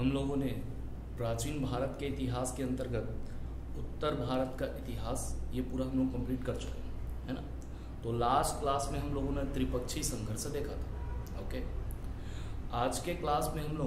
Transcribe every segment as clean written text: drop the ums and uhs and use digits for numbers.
हम लोगों ने प्राचीन भारत के इतिहास के अंतर्गत उत्तर भारत का इतिहास ये पूरा हम लोग कंप्लीट कर चुके हैं, है ना। तो लास्ट क्लास में हम लोगों ने त्रिपक्षीय संघर्ष देखा था। ओके, आज के क्लास में हम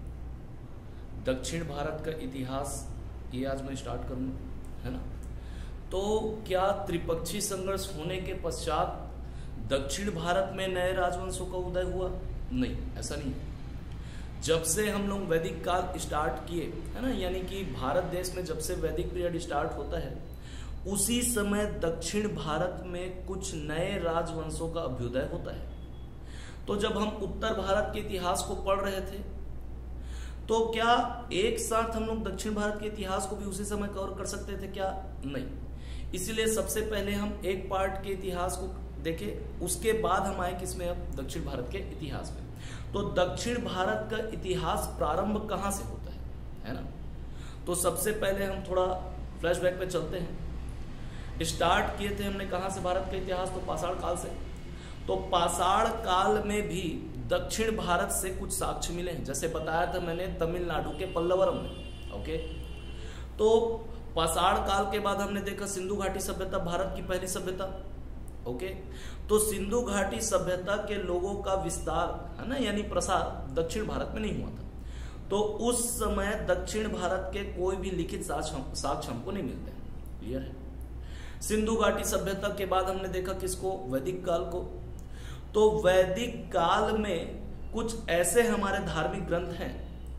लोग दक्षिण भारत का इतिहास ये आज मैं स्टार्ट करूँगा, है ना। तो क्या त्रिपक्षीय संघर्ष होने के पश्चात दक्षिण भारत में नए राजवंशों का उदय हुआ? नहीं, ऐसा नहीं। जब से हम लोग वैदिक काल स्टार्ट किए, है ना, यानी कि भारत देश में जब से वैदिक पीरियड स्टार्ट होता है उसी समय दक्षिण भारत में कुछ नए राजवंशों का अभ्युदय होता है। तो जब हम उत्तर भारत के इतिहास को पढ़ रहे थे तो क्या एक साथ हम लोग दक्षिण भारत के इतिहास को भी उसी समय कवर कर सकते थे क्या? नहीं। इसलिए सबसे पहले हम एक पार्ट के इतिहास को देखें, उसके बाद हम आए किसमें, अब दक्षिण भारत के इतिहास में। तो दक्षिण भारत का इतिहास प्रारंभ कहां से होता है ना। तो सबसे पहले हम थोड़ा फ्लैशबैक पे चलते हैं। स्टार्ट किए थे हमने कहां से भारत का इतिहास? तो पाषाण काल से। तो पाषाण काल में भी दक्षिण भारत से कुछ साक्ष्य मिले हैं, जैसे बताया था मैंने तमिलनाडु के पल्लवरम में। ओके, तो पाषाण काल के बाद हमने देखा सिंधु घाटी सभ्यता भारत की पहली सभ्यता। ओके, तो सिंधु घाटी सभ्यता के लोगों का विस्तार, है ना, यानी प्रसार दक्षिण भारत में नहीं हुआ था। तो उस समय दक्षिण भारत के कोई भी लिखित साक्ष्य हमको नहीं मिलते हैं। क्लियर है। सिंधु घाटी सभ्यता के बाद हमने देखा किसको? वैदिक काल को। तो वैदिक काल में कुछ ऐसे हमारे धार्मिक ग्रंथ हैं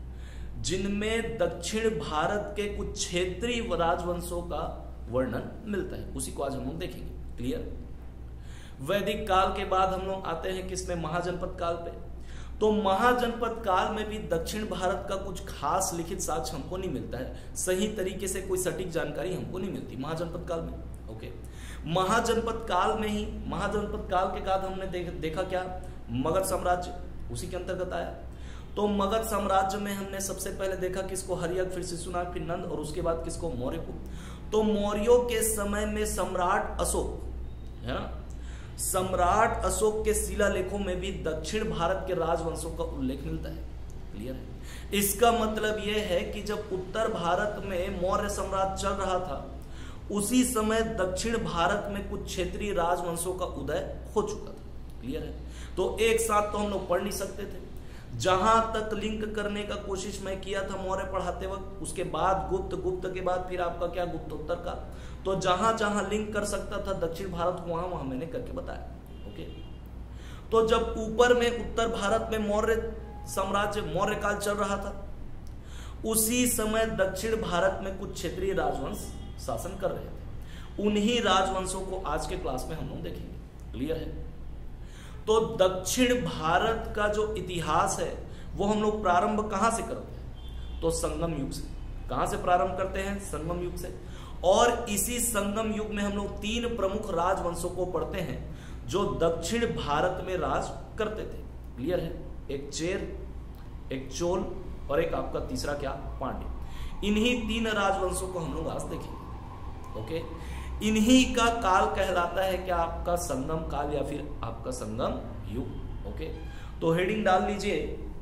जिनमें दक्षिण भारत के कुछ क्षेत्रीय राजवंशों का वर्णन मिलता है, उसी को आज हम लोग देखेंगे। क्लियर। वैदिक काल के बाद हम लोग आते हैं किसमें? महाजनपद काल पे। तो महाजनपद काल में भी दक्षिण भारत का कुछ खास लिखित साक्ष्य हमको नहीं मिलता है, सही तरीके से कोई सटीक जानकारी हमको नहीं मिलती महाजनपद काल में। ओके, महाजनपद काल में ही, महाजनपद काल के बाद हमने देखा क्या? मगध साम्राज्य उसी के अंतर्गत आया। तो मगध साम्राज्य में हमने सबसे पहले देखा किसको? हर्यक, फिर शिशुनाग, फिर नंद, और उसके बाद किसको? मौर्य को। तो मौर्यों के समय में सम्राट अशोक, है ना, सम्राट अशोक के शिलालेखों में भी दक्षिण भारत के राजवंशों का उल्लेख मिलता है। क्लियर है। इसका मतलब यह है कि जब उत्तर भारत में मौर्य साम्राज्य चल रहा था उसी समय दक्षिण भारत में कुछ क्षेत्रीय राजवंशों का उदय हो चुका था। क्लियर है। तो एक साथ तो हम लोग पढ़ नहीं सकते थे। जहां तक लिंक करने का कोशिश मैं किया था मौर्य पढ़ाते वक्त, उसके बाद गुप्त, गुप्त के बाद फिर आपका क्या? गुप्तोत्तर का। तो जहां जहां लिंक कर सकता था दक्षिण भारत को, वहां वहां मैंने करके बताया। ओके, तो जब ऊपर में उत्तर भारत में मौर्य साम्राज्य, मौर्य काल चल रहा था उसी समय दक्षिण भारत में कुछ क्षेत्रीय राजवंश शासन कर रहे थे। उन्हीं राजवंशों को आज के क्लास में हम लोग देखेंगे। क्लियर है। तो दक्षिण भारत का जो इतिहास है वो हम लोग प्रारंभ कहां से करते हैं? तो संगम युग से। कहां से प्रारंभ करते हैं? संगम युग से। और इसी संगम युग में हम लोग तीन प्रमुख राजवंशों को पढ़ते हैं जो दक्षिण भारत में राज करते थे। क्लियर है। एक चेर, एक चोल और एक आपका तीसरा क्या? पांड्य। इन्हीं तीन राजवंशों को हम लोग आज देखेंगे। ओके, इन्हीं का काल कहलाता है क्या? आपका संगम काल या फिर आपका संगम युग। ओके, तो हेडिंग डाल लीजिए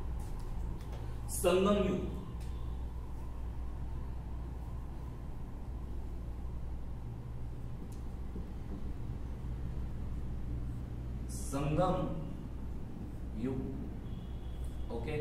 संगम युग। संगम युग। ओके,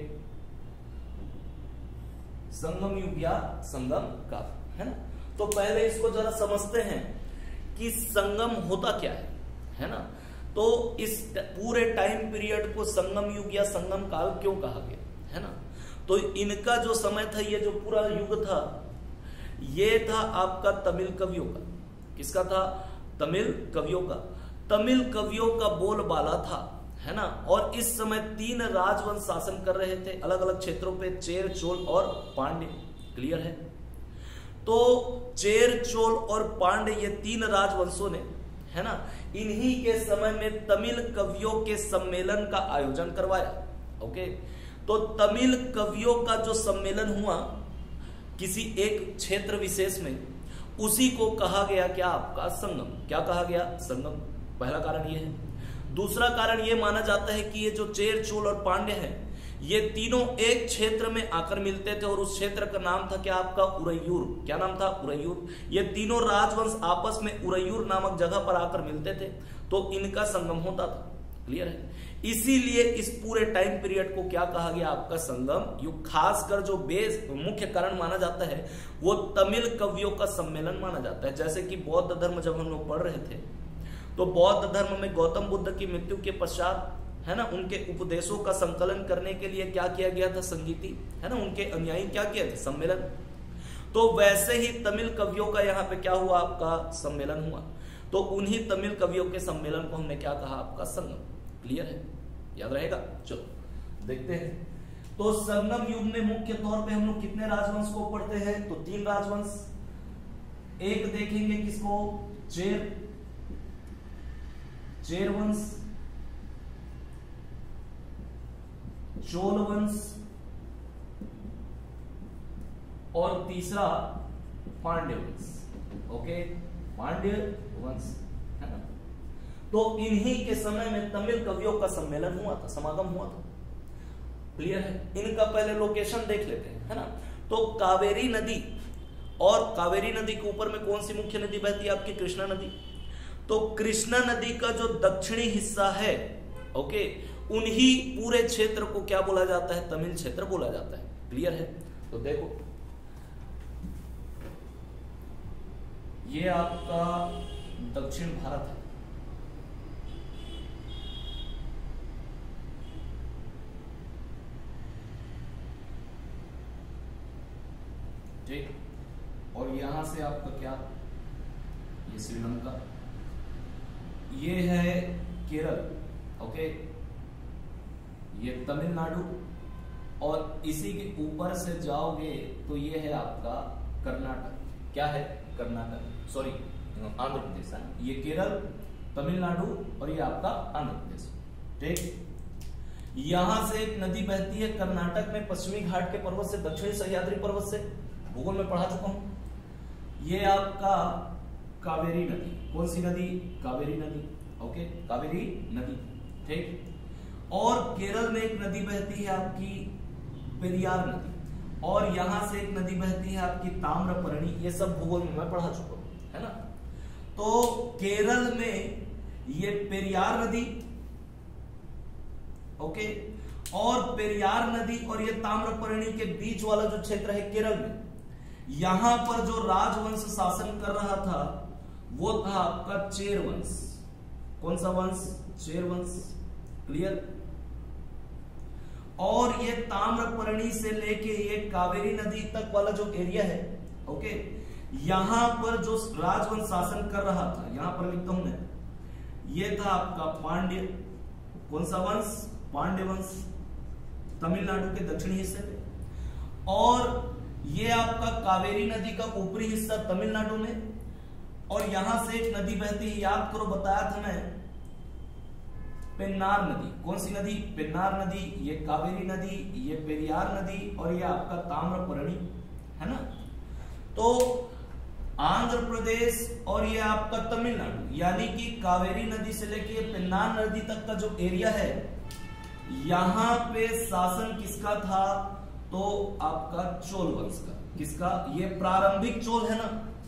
संगम युग या संगम काल, है ना। तो पहले इसको जरा समझते हैं कि संगम होता क्या है ना। तो इस पूरे टाइम पीरियड को संगम युग या संगम काल क्यों कहा गया, है ना। तो इनका जो समय था, ये जो पूरा युग था, ये था आपका तमिल कवियों का। किसका था? तमिल कवियों का। तमिल कवियों का बोलबाला था, है ना। और इस समय तीन राजवंश शासन कर रहे थे अलग अलग क्षेत्रों पे, चेर, चोल और पांड्य। क्लियर है। तो चेर, चोल और पांड्य ये तीन राजवंशों ने, है ना, इन्हीं के समय में तमिल कवियों के सम्मेलन का आयोजन करवाया। ओके, तो तमिल कवियों का जो सम्मेलन हुआ किसी एक क्षेत्र विशेष में, उसी को कहा गया क्या? आपका संगम। क्या कहा गया? संगम। पहला कारण ये है। दूसरा कारण ये माना जाता है कि ये जो चेर, चोल और पांड्य है ये तीनों एक क्षेत्र में आकर मिलते थे और उस क्षेत्र का नाम था क्या आपका उरैयूर। क्या नाम था? उरैयूर। ये तीनों राजवंश आपस में उरैयूर नामक जगह पर आकर मिलते थे तो इनका संगम होता था। क्लियर है? इसीलिए इस पूरे टाइम पीरियड को क्या कहा गया? आपका संगम युग। खासकर जो बेस मुख्य कारण माना जाता है वो तमिल कवियों का सम्मेलन माना जाता है। जैसे कि बौद्ध धर्म जब हम लोग पढ़ रहे थे तो बौद्ध धर्म में गौतम बुद्ध की मृत्यु के पश्चात है ना, उनके उपदेशों का संकलन करने के लिए क्या किया गया था? संगीति, है ना, उनके अनुयायी क्या किए थे? सम्मेलन। तो वैसे ही तमिल कवियों का यहाँ पे क्या हुआ? आपका सम्मेलन हुआ। तो उन्हीं तमिल कवियों के सम्मेलन को हमने क्या कहा? आपका संगम। क्लियर है? याद रहेगा? चलो देखते हैं। तो संगम युग में मुख्य तौर पे हम लोग कितने राजवंश को पढ़ते हैं? तो 3 राजवंश। एक देखेंगे किसको? चेर वंश, चोल वंश और तीसरा पांड्य वंश। ओके, पांड्य वंश, है ना। तो इन्हीं के समय में तमिल कवियों का सम्मेलन हुआ था, समागम हुआ था। क्लियर है? इनका पहले लोकेशन देख लेते हैं, है ना। तो कावेरी नदी, और कावेरी नदी के ऊपर में कौन सी मुख्य नदी बहती है? आपकी कृष्णा नदी। तो कृष्णा नदी का जो दक्षिणी हिस्सा है, ओके, उन्हीं पूरे क्षेत्र को क्या बोला जाता है? तमिल क्षेत्र बोला जाता है। क्लियर है? तो देखो ये आपका दक्षिण भारत है। ठीक, और यहां से आपका क्या? ये श्रीलंका, ये है केरल, ओके, ये तमिलनाडु, और इसी के ऊपर से जाओगे तो ये है आपका कर्नाटक। क्या है? कर्नाटक, सॉरी आंध्र प्रदेश है। ये केरल, तमिलनाडु और ये आपका आंध्र प्रदेश। ठीक, यहां से एक नदी बहती है कर्नाटक में पश्चिमी घाट के पर्वत से, दक्षिणी सह्याद्री पर्वत से, भूगोल में पढ़ा चुका हूं। ये आपका कावेरी नदी। कौन सी नदी? कावेरी नदी। ओके, कावेरी नदी। ठीक, और केरल में एक नदी बहती है आपकी पेरियार नदी, और यहां से एक नदी बहती है आपकी ताम्रपर्णी। ये सब भूगोल में मैं पढ़ा चुका हूं, है ना। तो केरल में ये पेरियार नदी, ओके, और पेरियार नदी और ये ताम्रपर्णी के बीच वाला जो क्षेत्र है केरल में, यहां पर जो राजवंश शासन कर रहा था वो था आपका चेर वंश। कौन सा वंश? चेर वंश। क्लियर? और ये ताम्रपर्णी से लेके ये कावेरी नदी तक वाला जो एरिया है, ओके, यहां पर जो राजवंश शासन कर रहा था, यहां पर लिखता हूं मैं, ये था आपका पांड्य। कौन सा वंश? पांड्य वंश, तमिलनाडु के दक्षिणी हिस्से में। और ये आपका कावेरी नदी का ऊपरी हिस्सा तमिलनाडु में, और यहां से एक नदी बहती है, याद करो बताया था मैं, पेन्नार नदी। कौन सी नदी? पेन्नार नदी। ये कावेरी नदी, ये पेरियार नदी, और ये आपका ताम्रपर्णी, है ना। तो आंध्र प्रदेश और ये आपका तमिलनाडु, यानी कि कावेरी नदी से लेके पेन्नार नदी तक का जो एरिया है, यहां पे शासन किसका था? तो आपका चोल वंश का। किसका? ये प्रारंभिक चोल है ना,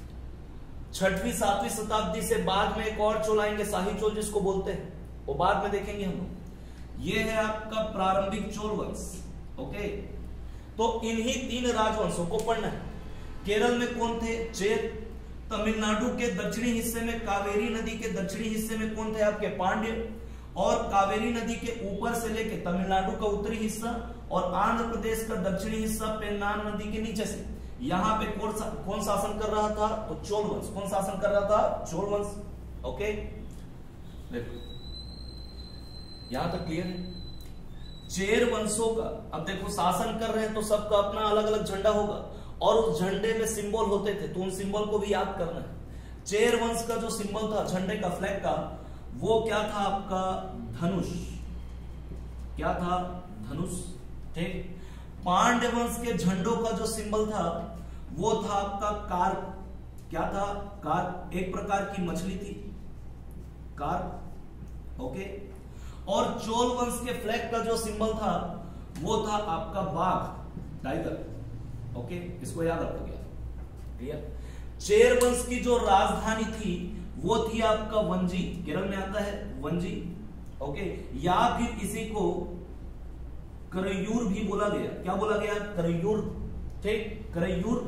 6वीं 7वीं शताब्दी से बाद में एक और चोल आएंगे, शाही चोल जिसको बोलते हैं, वो बाद में देखेंगे हम लोग। ये है आपका प्रारंभिक चोल वंश। ओके, तो इन्हीं 3 राजवंशों को पढ़ना है। केरल में कौन थे? चेर। तमिलनाडु के दक्षिणी हिस्से में, कावेरी नदी के दक्षिणी हिस्से में कौन थे? आपके पांड्य। और कावेरी नदी के ऊपर से लेके तमिलनाडु का उत्तरी हिस्सा और आंध्र प्रदेश का दक्षिणी हिस्सा पेन्नार नदी के नीचे से, यहां पे कौन शासन कर रहा था? तो चोल वंश। कौन शासन कर रहा था? चोल वंश। ओके, देखो यहां तक क्लियर है। चेर वंशों का अब देखो शासन कर रहे हैं तो सबका अपना अलग अलग झंडा होगा, और उस झंडे में सिंबल होते थे, तो उन सिंबल को भी याद करना है। चेर वंश का जो सिंबल था झंडे का, फ्लैग का, वो क्या था? आपका धनुष। क्या था? धनुष। ठीक। पांड्य वंश के झंडों का जो सिंबल था वो था आपका कार्प। क्या था? कार्प, एक प्रकार की मछली थी, कार्प। ओके। और चोल वंश के फ्लैग का जो सिंबल था वो था आपका बाघ, टाइगर। ओके, इसको याद रखोगे, क्लियर। चेर वंश की जो राजधानी थी वो थी आपका वंजी, केरल में आता है वंजी। ओके, या फिर इसी को करयूर भी बोला गया। क्या बोला गया? करयूर, ठीक, करयूर।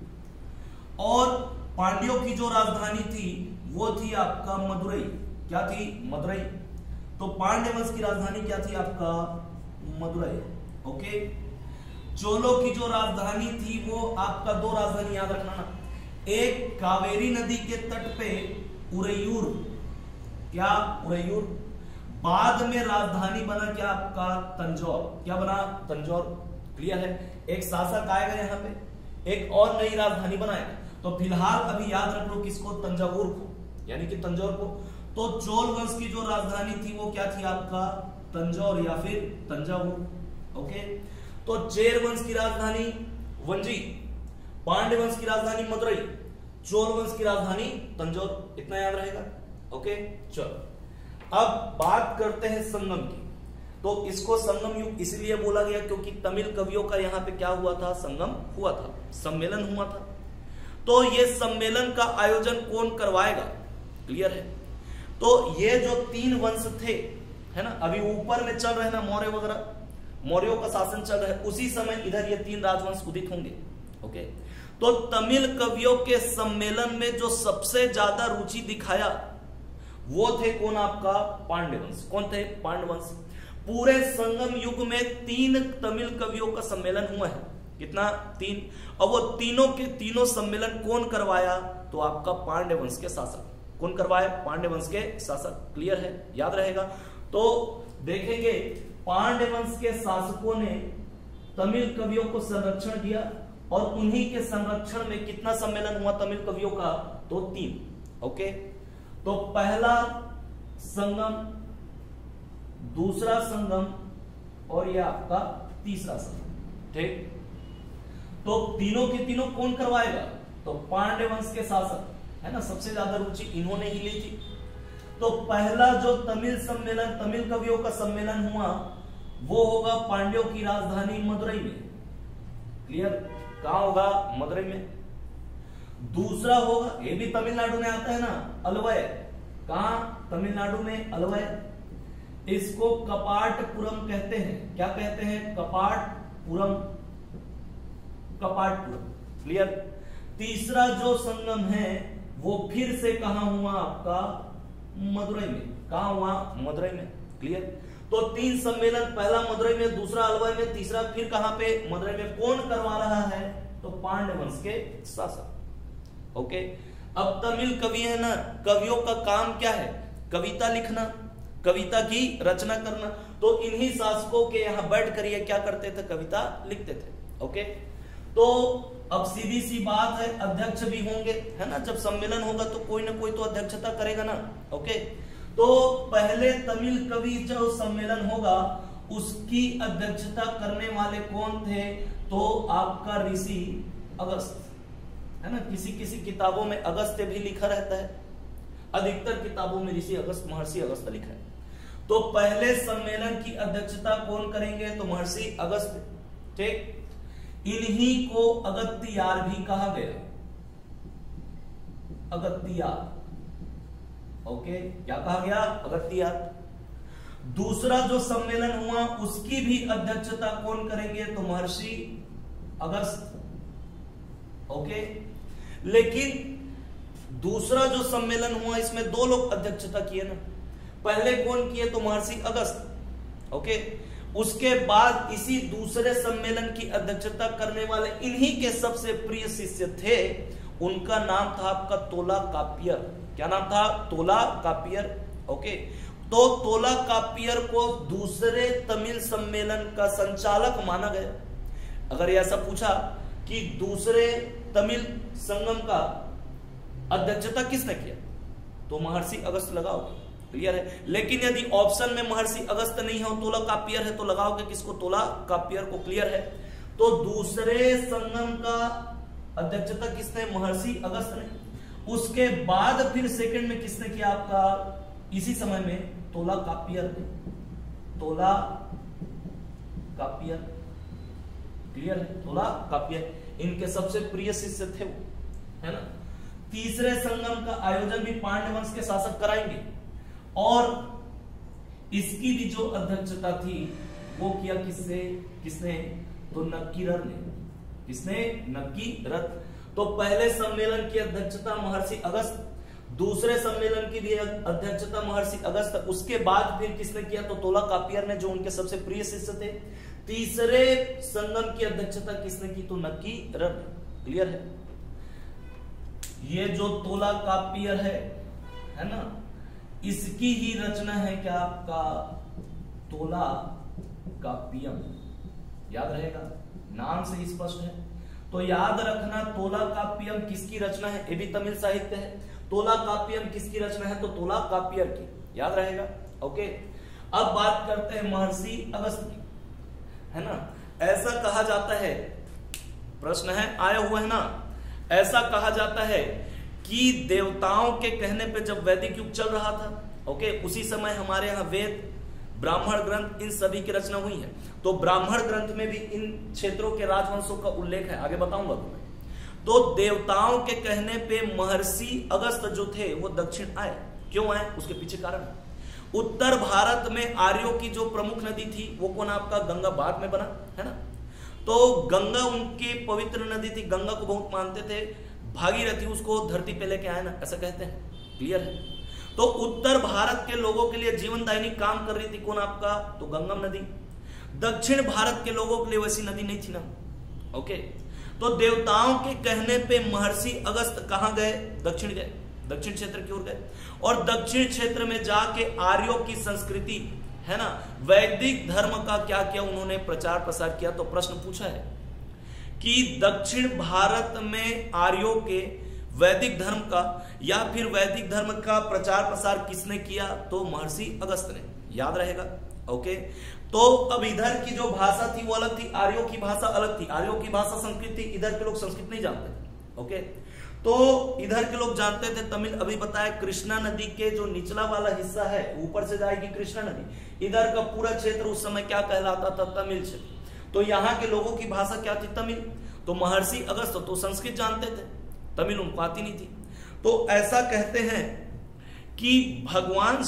और पांड्यों की जो राजधानी थी वो थी आपका मदुरई। क्या थी? मदुरई। तो पांड्य वंश की राजधानी क्या थी आपका? मदुरई। ओके, चोलों की जो राजधानी थी वो आपका, दो राजधानी याद रखना ना, एक कावेरी नदी के तट पे उरैयूर, क्या? उरैयूर। बाद में राजधानी बना क्या आपका? तंजौर। क्या बना? तंजौर। क्लियर है। एक शासक आएगा यहाँ पे, एक और नई राजधानी बनाएगा। तो फिलहाल अभी याद रख लो किसको? तंजावुर को, यानी कि तंजौर को। तो चोल वंश की जो राजधानी थी वो क्या थी आपका? तंजौर या फिर तंजावुर। ओके, तो चेर वंश की राजधानी वंजी, पांड्य वंश की राजधानी मदुरई, चोल वंश की राजधानी तंजौर। इतना याद रहेगा। ओके, चलो अब बात करते हैं संगम की। तो इसको संगम युग इसलिए बोला गया क्योंकि तमिल कवियों का यहाँ पे क्या हुआ था? संगम हुआ था, सम्मेलन हुआ था। तो ये सम्मेलन का आयोजन कौन करवाएगा? क्लियर है। तो ये जो तीन वंश थे, है ना, अभी ऊपर में चल रहे ना मौर्य वगैरह, मौर्यों का शासन चल रहा है, उसी समय इधर ये तीन राजवंश उदित होंगे। ओके, तो तमिल कवियों के सम्मेलन में जो सबसे ज्यादा रुचि दिखाया वो थे कौन? आपका पांड्य वंश। कौन थे? पांड्य वंश। पूरे संगम युग में तीन तमिल कवियों का सम्मेलन हुआ है। कितना? तीन। और वो तीनों के तीनों सम्मेलन कौन करवाया? तो आपका पांड्य वंश के शासक। कौन करवाया? पांड्य वंश के शासक। क्लियर है, याद रहेगा। तो देखेंगे पांड्य वंश के शासकों ने तमिल कवियों को संरक्षण दिया, और उन्हीं के संरक्षण में कितना सम्मेलन हुआ तमिल कवियों का? तो तीन। ओके, तो पहला संगम, दूसरा संगम, और यह आपका तीसरा संगम। ठीक, तो तीनों के तीनों कौन करवाएगा? तो पांड्य वंश के शासक, है ना, सबसे ज्यादा रुचि इन्होंने ही ली थी। तो पहला जो तमिल सम्मेलन, तमिल कवियों का सम्मेलन हुआ वो होगा पांड्यों की राजधानी मदुरई में। क्लियर, कहां होगा? मदुरई में। दूसरा होगा, ये भी तमिलनाडु में आता है ना, अलवय। कहां? तमिलनाडु में अलवय। इसको कपाटपुरम कहते हैं। क्या कहते हैं? कपाटपुरम, कपाटपुरम। क्लियर। तीसरा जो संगम है वो फिर से कहां हुआ? आपका मदुरई में। कहां हुआ? मदुरई में। क्लियर। तो तीन सम्मेलन, पहला मदुरई में, दूसरा अलवय में, तीसरा फिर कहां पे? मदुरई में। कौन करवा रहा है? तो पांड्य वंश के शासक। ओके, अब तमिल कवि है ना, कवियों का काम क्या है? कविता लिखना, कविता की रचना करना। तो इन्हीं शासकों के यहां बैठ कर ये क्या करते थे? कविता लिखते थे। ओके, तो अब सीधी सी बात है, अध्यक्ष भी होंगे, है ना, जब सम्मेलन होगा तो कोई ना कोई तो अध्यक्षता करेगा ना। ओके, तो पहले तमिल कवि जो सम्मेलन होगा उसकी अध्यक्षता करने वाले कौन थे? तो आपका ऋषि अगस्त, है ना। किसी किसी किताबों में अगस्त्य भी लिखा रहता है, अधिकतर किताबों में ऋषि अगस्त, महर्षि अगस्त लिखा है। तो पहले सम्मेलन की अध्यक्षता कौन करेंगे? तो महर्षि अगस्त। ठीक, इन्हीं को अगत्तियार भी कहा गया, अगत्तियार। ओके, क्या कहा गया? अगत्तियार। दूसरा जो सम्मेलन हुआ उसकी भी अध्यक्षता कौन करेंगे? तो महर्षि अगस्त। ओके, लेकिन दूसरा जो सम्मेलन हुआ इसमें दो लोग अध्यक्षता किए ना। पहले कौन किए? तो महर्षि अगस्त। ओके, उसके बाद इसी दूसरे सम्मेलन की अध्यक्षता करने वाले इन्हीं के सबसे प्रिय शिष्य थे, उनका नाम था आपका तोलाकापियर। क्या नाम था? तोलाकापियर। ओके, तो तोलाकापियर को दूसरे तमिल सम्मेलन का संचालक माना गया। अगर ऐसा पूछा कि दूसरे तमिल संगम का अध्यक्षता किसने किया, तो महर्षि अगस्त लगाओगे। क्लियर है। लेकिन यदि ऑप्शन में महर्षि अगस्त नहीं है, तोलाकापियर है, तो लगाओगे किसको? तोलाकापियर को। क्लियर है। तो दूसरे संगम का अध्यक्षता किसने? महर्षि अगस्त ने। उसके बाद फिर सेकंड में किसने किया? आपका इसी समय में तोलाकापियर ने, तोलाकापियर। कापियर। क्लियर है, तोलाकापियर इनके सबसे प्रिय शिष्य थे वो, है ना। तीसरे संगम का आयोजन भी पांड्य वंश के शासक कराएंगे और इसकी भी जो अध्यक्षता थी वो किया किसने, तो नक्कीरर ने। किसने, नक्कीरर। तो पहले सम्मेलन की अध्यक्षता महर्षि अगस्त, दूसरे सम्मेलन की भी अध्यक्षता महर्षि अगस्त, उसके बाद फिर किसने किया, तो तोलाकापियर ने, जो उनके सबसे प्रिय शिष्य थे। तीसरे संगम की अध्यक्षता किसने की, तो नक्कीरर ने। क्लियर है। ये जो तोलाकापियर है ना, इसकी ही रचना है क्या आपका, तोलाकापियम। याद रहेगा, नाम से स्पष्ट है। तो याद रखना तोलाकापियम किसकी रचना है, ये भी तमिल साहित्य है। तोलाकापियम किसकी रचना है, तो तोलाकापियर की। याद रहेगा, ओके। अब बात करते हैं महर्षि अगस्त की, है ना। ऐसा कहा जाता है, प्रश्न है आया हुआ है ना, ऐसा कहा जाता है कि देवताओं के कहने पे जब वैदिक युग चल रहा था, ओके, उसी समय हमारे यहाँ वेद, ब्राह्मण ग्रंथ, इन सभी की रचना हुई है। तो ब्राह्मण ग्रंथ में भी इन क्षेत्रों के राजवंशों का उल्लेख है, आगे बताऊंगा तुम्हें। तो देवताओं के कहने पे महर्षि अगस्त जो थे वो दक्षिण आए। क्यों आए, उसके पीछे कारण है। उत्तर भारत में आर्यों की जो प्रमुख नदी थी वो कौन, आपका गंगा बाद में बना, है ना। तो गंगा उनकी पवित्र नदी थी, गंगा को बहुत मानते थे। भागीरथी उसको धरती पे लेके आए ना, ऐसा कहते हैं। क्लियर है। तो उत्तर भारत के लोगों के लिए जीवनदायिनी काम कर रही थी कौन, आपका, तो गंगम नदी। दक्षिण भारत के लोगों के लिए वैसी नदी नहीं थी ना, ओके। तो देवताओं के कहने पे महर्षि अगस्त कहां गए, दक्षिण गए, दक्षिण क्षेत्र की ओर गए। और दक्षिण क्षेत्र में जाके आर्यों की संस्कृति, है ना, वैदिक धर्म का क्या किया, उन्होंने प्रचार प्रसार किया। तो प्रश्न पूछा है कि दक्षिण भारत में आर्यों के वैदिक धर्म का या फिर वैदिक धर्म का प्रचार प्रसार किसने किया, तो महर्षि अगस्त ने। याद रहेगा, ओके। तो अब इधर की जो भाषा थी वो अलग थी, आर्यों की भाषा अलग थी। आर्यों की भाषा संस्कृत थी, इधर के लोग संस्कृत नहीं जानते थे, ओके। तो इधर के लोग जानते थे तमिल। अभी बताया कृष्णा नदी के जो निचला वाला हिस्सा है, ऊपर से जाएगी कृष्णा नदी, इधर का पूरा क्षेत्र उस समय क्या कहलाता था, तमिल क्षेत्र। तो यहाँ के लोगों की भाषा क्या थी, तमिल। तो महर्षि अगस्त तो संस्कृत जानते थे, तमिल उनको आती नहीं थी। तो ऐसा कहते हैं कि भगवान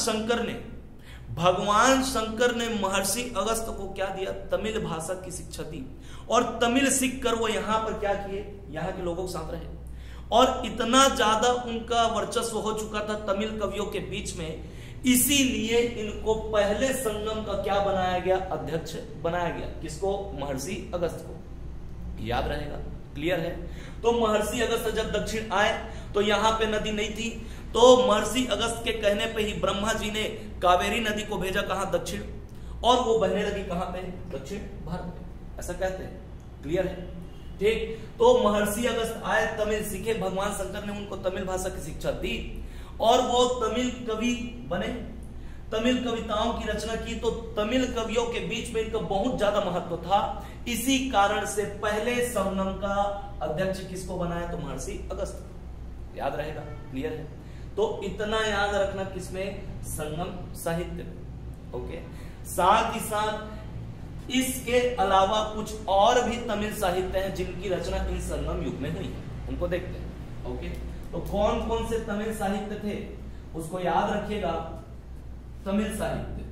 शंकर ने महर्षि अगस्त को क्या दिया, तमिल भाषा की शिक्षा दी। और तमिल सीख कर वो यहां पर क्या किए, यहाँ के लोगों के साथ रहे। और इतना ज्यादा उनका वर्चस्व हो चुका था तमिल कवियों के बीच में, इसीलिए इनको पहले संगम का क्या बनाया गया, अध्यक्ष बनाया गया। किसको, महर्षि अगस्त को। याद रहेगा, क्लियर है। तो महर्षि अगस्त जब दक्षिण आए तो यहां पे नदी नहीं थी, तो महर्षि अगस्त के कहने पे ही ब्रह्मा जी ने कावेरी नदी को भेजा कहां, दक्षिण। और वो बहने लगी कहां पे, दक्षिण भारत में, ऐसा कहते हैं। क्लियर है, ठीक। तो महर्षि अगस्त आए, तमिल सीखे, भगवान शंकर ने उनको तमिल भाषा की शिक्षा दी और वो तमिल कवि बने, तमिल कविताओं की रचना की। तो तमिल कवियों के बीच में इनका बहुत ज्यादा महत्व था। इसी कारण से पहले संगम का अध्यक्ष किसको बनाया, तो महर्षि अगस्त। याद रहेगा, क्लियर है। तो इतना याद रखना किसमें, संगम साहित्य, ओके। साथ ही साथ इसके अलावा कुछ और भी तमिल साहित्य हैं जिनकी रचना इन संगम युग में हुई है, उनको देखते हैं, ओके। तो कौन कौन से तमिल साहित्य थे उसको याद रखिएगा। तमिल साहित्य,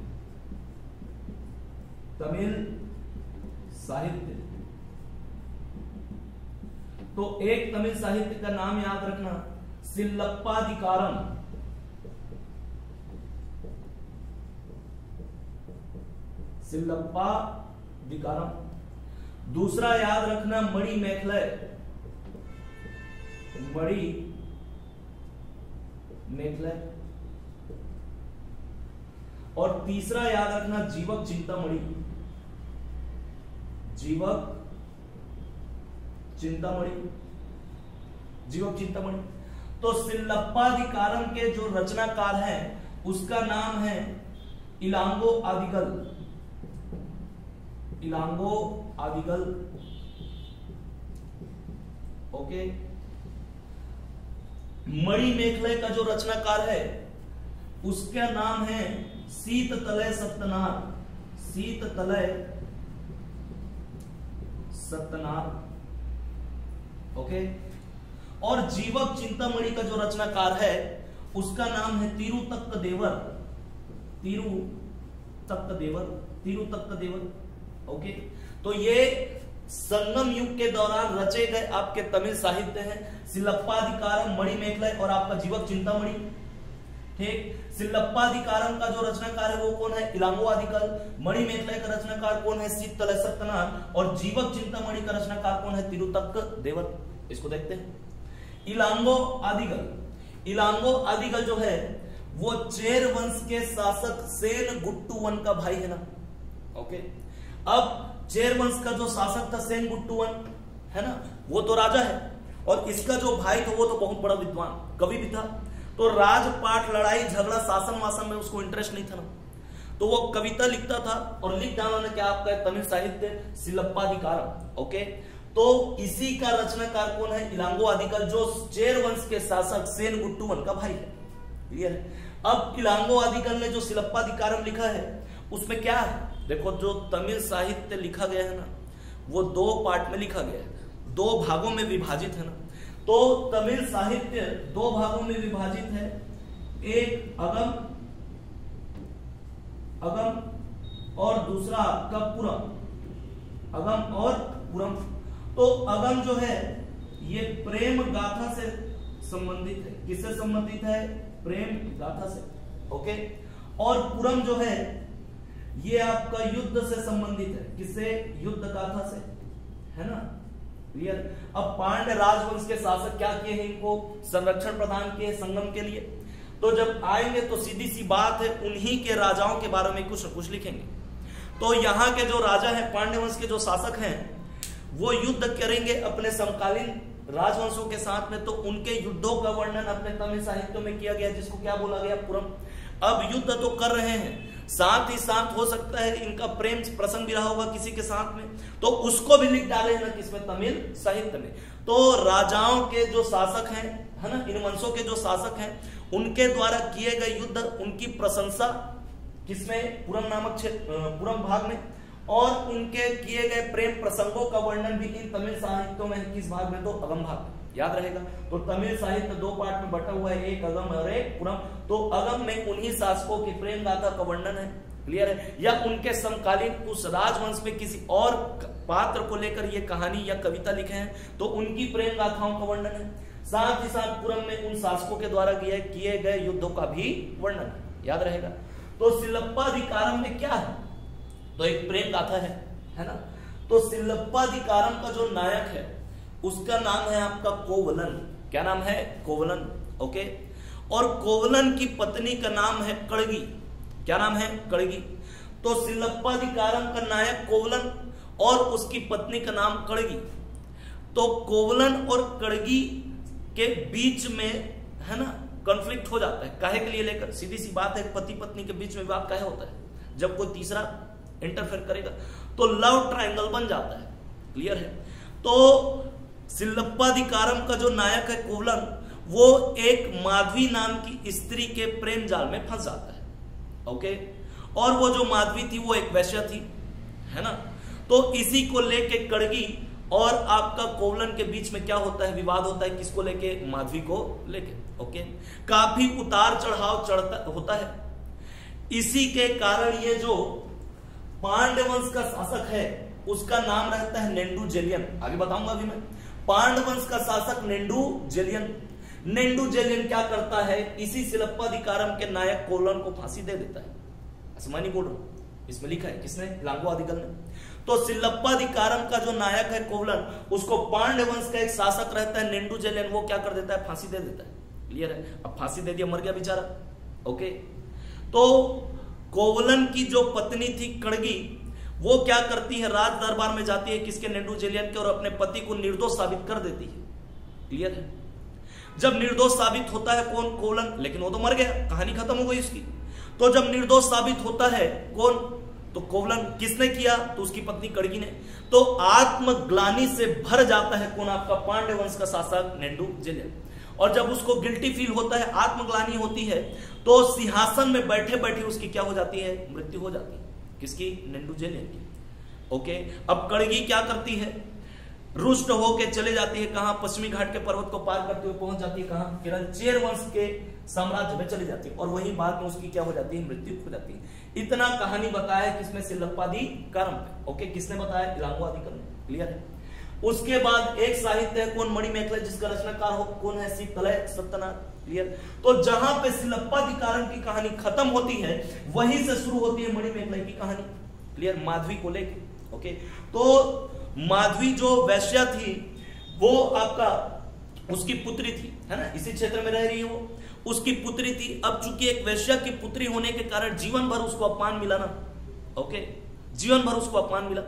तो एक तमिल साहित्य का नाम याद रखना, सिल्लप्पाधिकारम। सिल्लप्पाधिकारम। दूसरा याद रखना मणि मेखलय, और तीसरा याद रखना जीवक चिंतामणि, जीवक चिंतामणि। तो सिल्लप्पाधिकारम के जो रचनाकार हैं उसका नाम है इलांगो आदिगल, ओके। मणि मेखलय का जो रचनाकार है उसका नाम है शीततलय सत्यनार, ओके। और जीवक चिंतामणि का जो रचनाकार है उसका नाम है तिरुतक्कदेवर, तिरुतक्कदेवर, ओके। तो ये संगम युग के दौरान रचे गए आपके तमिल साहित्य हैं। सिलप्पाधिकारम, मणिमेखलाई और आपका जीवक चिंतामणि, ठीक। सिलप्पाधिकारम का जो रचनाकार है वो कौन है? इलांगो आदिकल। मणिमेखलाई का रचनाकार कौन है? शीतल सत्यनारायण। और जीवक चिंतामणि का रचनाकार कौन है? तिरुतक्कदेवर। इसको देखते हैं। इलांगो आदिगल जो है वो चेर वंश के शासक सेन गुट्टुवन का भाई है ना, ओके। अब चेर वंश का जो शासक था सेन गुट्टुवन है ना, वो तो राजा है, और इसका जो भाई था वो तो बहुत बड़ा विद्वान कवि भी था। तो राजपाट, लड़ाई झगड़ा, शासन वासन में उसको इंटरेस्ट नहीं था ना, तो वो कविता लिखता था और लिख डाला ने क्या आपका तमिल साहित्य सिलप्पाधिकारम, ओके। तो इसी का रचनाकार कौन है? इलांगो आदिकल, जो चेर वंश के शासक सेन गुट्टुवन का भाई है, क्लियर है। अब इलांगो आदिकल ने जो सिलप्पाधिकारम लिखा है उसमें क्या है? देखो, जो तमिल साहित्य लिखा गया है ना वो 2 पार्ट में लिखा गया है, 2 भागों में विभाजित है ना। तो तमिल साहित्य 2 भागों में विभाजित है, एक अगम और दूसरा आपका पुरम, अगम और पुरम। तो अगम जो है ये प्रेम गाथा से संबंधित है। किससे संबंधित है? प्रेम गाथा से, ओके। और पुरम जो है ये आपका युद्ध से संबंधित है। किससे? युद्ध गाथा से, है ना, क्लियर। अब पांड्य राजवंश के शासक क्या किए हैं? इनको संरक्षण प्रदान किए संगम के लिए। तो जब आएंगे तो सीधी सी बात है उन्हीं के राजाओं के बारे में कुछ न कुछ लिखेंगे। तो यहाँ के जो राजा हैं, पांड्य वंश के जो शासक हैं, वो युद्ध करेंगे अपने समकालीन राजवंशों के साथ में। तो उनके युद्धों का वर्णन अपने तमिल साहित्य में किया गया, जिसको क्या बोला गया? पुरम। अब युद्ध तो कर रहे हैं, साथ ही साथ हो सकता है इनका प्रेम प्रसंग भी रहा होगा किसी के साथ में, तो उसको भी लिख डाले हैं ना किसमें? तमिल साहित्य में। तो राजाओं के जो शासक हैं, है ना, इन वंशों के जो शासक हैं, उनके द्वारा किए गए युद्ध, उनकी प्रशंसा किसमें? पुरम नामक पुरम भाग में। और उनके किए गए प्रेम प्रसंगों का वर्णन भी इन तमिल साहित्यों में किस भाग में? तो अगम भाग में, याद रहेगा। तो तमिल साहित्य 2 पार्ट में बटा हुआ है, एक अगम और एक पुरम। तो अगम में उन्हीं शासकों की प्रेम गाथा का वर्णन है, क्लियर है, या उनके समकालीन उस राजवंश में किसी और पात्र को लेकर ये कहानी या कविता लिखे हैं तो उनकी प्रेम गाथाओं का वर्णन है। साथ ही साथ पुरम में उन शासकों के द्वारा किए गए युद्धों का भी वर्णन है, याद रहेगा। तो सिलप्पाधिकारम में क्या है? तो एक प्रेम गाथा है ना। तो सिलप्पाधिकारम का जो नायक है उसका नाम है आपका कोवलन। क्या नाम है? कोवलन, ओके। और कोवलन की पत्नी का नाम है कड़गी। क्या नाम है? कड़गी। तो सिलप्पाधिकारम का नायक कोवलन और उसकी पत्नी का नाम कड़गी। तो कोवलन और कड़गी के बीच में, है ना, कॉन्फ्लिक्ट हो जाता है। काहे के लिए लेकर? सीधी सी बात है, पति पत्नी के बीच में विवाद काहे होता है? जब कोई तीसरा इंटरफेयर करेगा तो लव ट्रायंगल बन जाता है, क्लियर है। तो सिलप्पाधिकारम का जो नायक है कोवलन, वो एक माधवी नाम की स्त्री के प्रेम जाल में फंस जाता है, ओके। और वो जो माधवी थी वो एक वैश्या थी, है ना। तो इसी को लेके कड़गी और आपका कोवलन के बीच में क्या होता है? विवाद होता है। किसको लेके? माधवी को लेके, ओके। काफी उतार चढ़ाव होता है। इसी के कारण ये जो पांड्य वंश का शासक है उसका नाम रहता है नेंडुजेलियन। आगे बताऊंगा अभी मैं। पांड्य वंश का शासक नेंडुजेलियन क्या करता है? इसी सिलप्पाधिकारम के नायक कोवलन को फांसी दे देता है। असमानी बोल रहा हूं, इसमें लिखा है। किसने? इलांगो आदिकल ने। तो सिलप्पाधिकारम का जो नायक है कोवलन, उसको पांड्य वंश का एक शासक रहता है नेंडुजेलियन, वो क्या कर देता है? फांसी दे देता है, क्लियर है। अब फांसी दे दिया, मर गया बेचारा, ओके। तो कोवलन की जो पत्नी थी कड़गी, वो क्या करती है? राज दरबार में जाती है, किसके? नेंडुजेलियन के, और अपने पति को निर्दोष साबित कर देती है, क्लियर है। जब निर्दोष साबित होता है कौन? कोवलन, लेकिन वो तो मर गया, कहानी खत्म हो गई उसकी। तो जब निर्दोष साबित होता है कौन? तो कोवलन। किसने किया? तो उसकी पत्नी कड़गी ने। तो आत्मग्लानि से भर जाता है कौन? आपका पांड्य वंश का शासक नेंडुजेलियन। और जब उसको गिल्टी फील होता है, आत्मग्लानि होती है, तो सिंहासन में बैठे बैठे उसकी क्या हो जाती है? मृत्यु हो जाती है। किसकी? नेंडुजेलियन की, ओके। अब कड़गी क्या करती है? रुष्ट होके चले जाती है कहां, पश्चिमी घाट के पर्वत को पार करते हुए पहुंच जाती है कहां, केरल, चेर वंश के साम्राज्य में चली जाती है और वहीं बाद में उसकी क्या हो जाती है, मृत्यु हो जाती है। इतना कहानी बताया किसमें, सिलप्पादिकारम पे। ओके, किसने बताया, इलामुआदिकम ने। क्लियर है। उसके बाद एक साहित्य है कौन, मणिमेखला, जिसका रचनाकार हो कौन है, शीतलय सत्यनाथ। क्लियर। तो जहां पे सिलप्पादिकारम की कहानी खत्म होती है वहीं से शुरू होती है मणिमेखला की कहानी। क्लियर, माधवी को लेके। ओके, तो माधवी जो वैश्या थी वो आपका उसकी पुत्री थी, है ना, इसी क्षेत्र में रह रही है वो, उसकी पुत्री थी। अब चूंकि एक वैश्या की पुत्री होने के कारण जीवन भर उसको अपमान मिला ना। ओके, जीवन भर उसको अपमान मिला,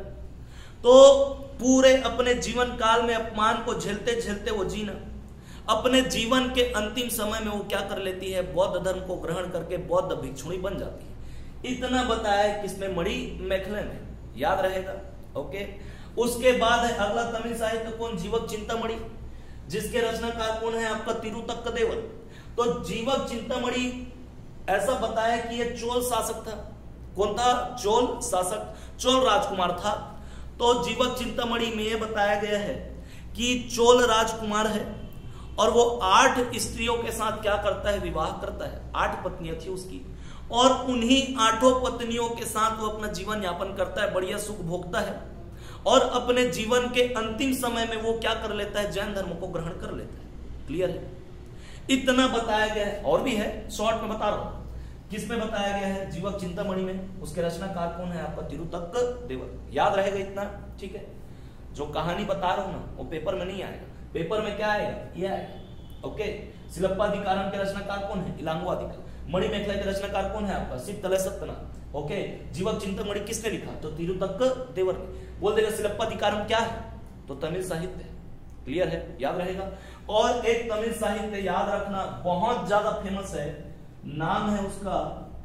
तो पूरे अपने जीवन काल में अपमान को झेलते झेलते वो जीना, अपने जीवन के अंतिम समय में वो क्या कर लेती है, बौद्ध धर्म को ग्रहण करके बौद्ध भिक्षुणी बन जाती है। इतना बताया किसमें, मणिमेखला में। याद रहेगा। ओके, उसके बाद है अगला तमिल साहित्य कौन, जीवक चिंतामणि, जिसके रचनाकार कौन है आपका, तिरुतक्कदेवर। तो जीवक चिंतामणि ऐसा बताया कि ये चोल शासक था। कौन था, चोल शासक, चोल राजकुमार था। तो जीवक चिंतामणि में यह बताया गया है कि चोल राजकुमार है और वो 8 स्त्रियों के साथ क्या करता है, विवाह करता है। 8 पत्नियां थी उसकी और उन्हीं 8 पत्नियों के साथ वो अपना जीवन यापन करता है, बढ़िया सुख भोगता है और अपने जीवन के अंतिम समय में वो क्या कर लेता है, जैन धर्म को ग्रहण कर लेता है। क्लियर है। इतना बताया गया है, और भी है, शॉर्ट में बता रहा हूं। किसमें बताया गया है, जीवक चिंतामणि में। उसके रचनाकार कौन है आपका, तिरुतक्कदेवर। याद रहेगा इतना, ठीक है। जो कहानी बता रहा हूं ना वो पेपर में नहीं आएगा, पेपर में क्या आएगा, ये आएगा। ओके, सिलप्पादिकारम के रचनाकार कौन है, इलामुआदिकम। मणिमेखला के रचनाकार कौन है आपका, शीतलय सत्यनाथ। ओके, जीवक चिंतामणि किसने लिखा, तो तिरुतक्कदेवर ने। बोल देगा सिलप्पादिकारम क्या है, तो तमिल साहित्य है। क्लियर है, याद रहेगा। और एक तमिल साहित्य याद रखना बहुत ज्यादा फेमस है, नाम है उसका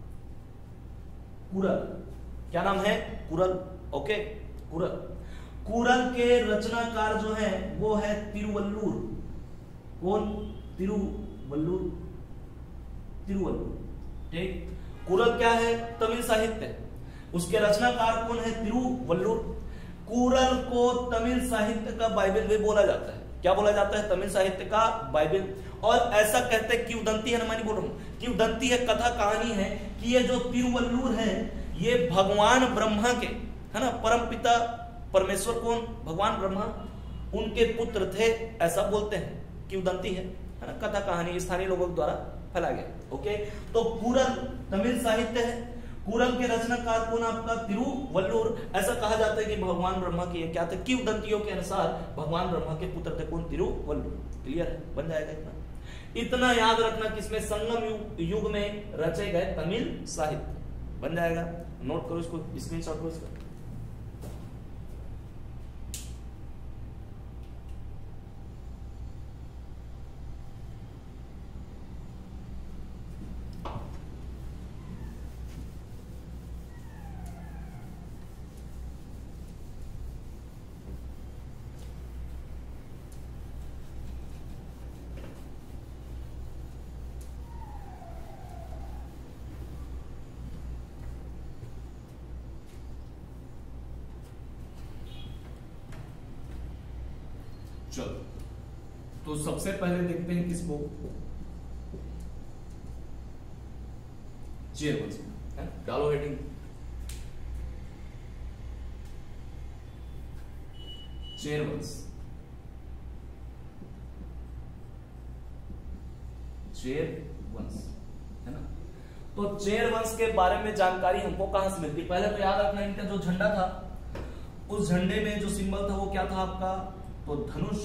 कुरल। क्या नाम है, कुरल। ओके, कुरल। कुरल के रचनाकार जो है वो है तिरुवल्लुर। कौन, तिरुवल्लुर, तिरुवल्लुर। ठीक, कुरल क्या है, तमिल साहित्य। उसके रचनाकार कौन है, तिरुवल्लुर। कुरल को तमिल साहित्य का बाइबल भी बोला जाता है। क्या बोला जाता है, तमिल साहित्य का बाइबल। और ऐसा कहते हैं, किंवदंती है ना, मैं नहीं बोल रहा हूं, किंवदंती है, कथा कहानी है कि ये जो तिरुवल्लुर है ये भगवान ब्रह्मा के, है ना, परम पिता परमेश्वर कौन, भगवान ब्रह्मा, उनके पुत्र थे, ऐसा बोलते हैं। किंवदंती है ना, कथा कहानी स्थानीय लोगों द्वारा फैला गया। ओके, तो कुरल तमिल साहित्य है। कुरल के रचनाकार कौन आपका, तिरुवल्लुर। ऐसा कहा जाता है कि भगवान ब्रह्मा के क्या थे, किंवदंतियों के अनुसार भगवान ब्रह्मा के पुत्र थे कौन, तिरुवल्लुर। क्लियर है, बन जाएगा इतना। इतना याद रखना किसमें, संगम युग में रचे गए तमिल साहित्य। बन जाएगा, नोट करो इसको, स्क्रीनशॉट करो इसका। चलो, तो सबसे पहले देखते हैं किसको, चेर वंश। डालो हेडिंग, चेर वंश। चेर वंश, है ना। तो चेर वंश के बारे में जानकारी हमको कहां से मिलती, पहले तो याद रखना इनका जो झंडा था, उस झंडे में जो सिंबल था वो क्या था आपका, तो धनुष।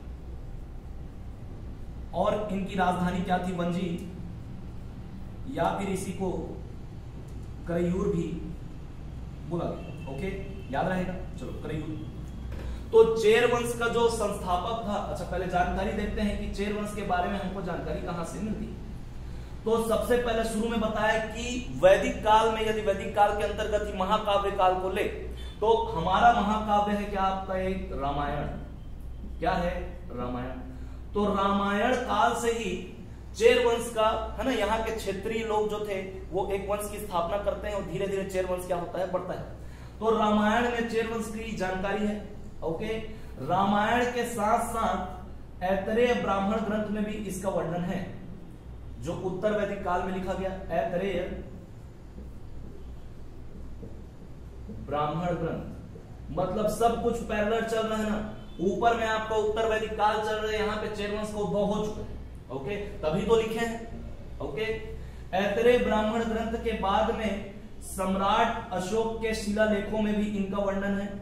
और इनकी राजधानी क्या थी, वंजी, या फिर इसी को करयूर भी बोला गया। ओके, याद रहेगा। चलो, करयूर। तो चेर वंश का जो संस्थापक था, अच्छा पहले जानकारी देखते हैं कि चेर वंश के बारे में हमको जानकारी कहां से मिलती। तो सबसे पहले शुरू में बताया कि वैदिक काल में, यदि वैदिक काल के अंतर्गत ही महाकाव्य काल को ले, तो हमारा महाकाव्य है क्या आपका, एक रामायण। क्या है, रामायण। तो रामायण काल से ही चेर वंश का, है ना, यहाँ के क्षेत्रीय लोग जो थे वो एक वंश की स्थापना करते हैं और धीरे धीरे चेर वंश क्या होता है, बढ़ता है। तो रामायण में चेर वंश की जानकारी है। ओके, रामायण के साथ साथ ऐतरेय ब्राह्मण ग्रंथ में भी इसका वर्णन है, जो उत्तर वैदिक काल में लिखा गया। ऐतरेय ब्राह्मण ग्रंथ मतलब सब कुछ पैरेलल चल रहा है ना, ऊपर में आपका उत्तर वैदिक काल चल रहा है, यहाँ पे चेरवंश का उद्भव हो चुका है। ओके, तभी तो लिखे हैं। ओके, ऐतरेय ब्राह्मण ग्रंथ के बाद में सम्राट अशोक के शिलालेखों में भी इनका वर्णन है।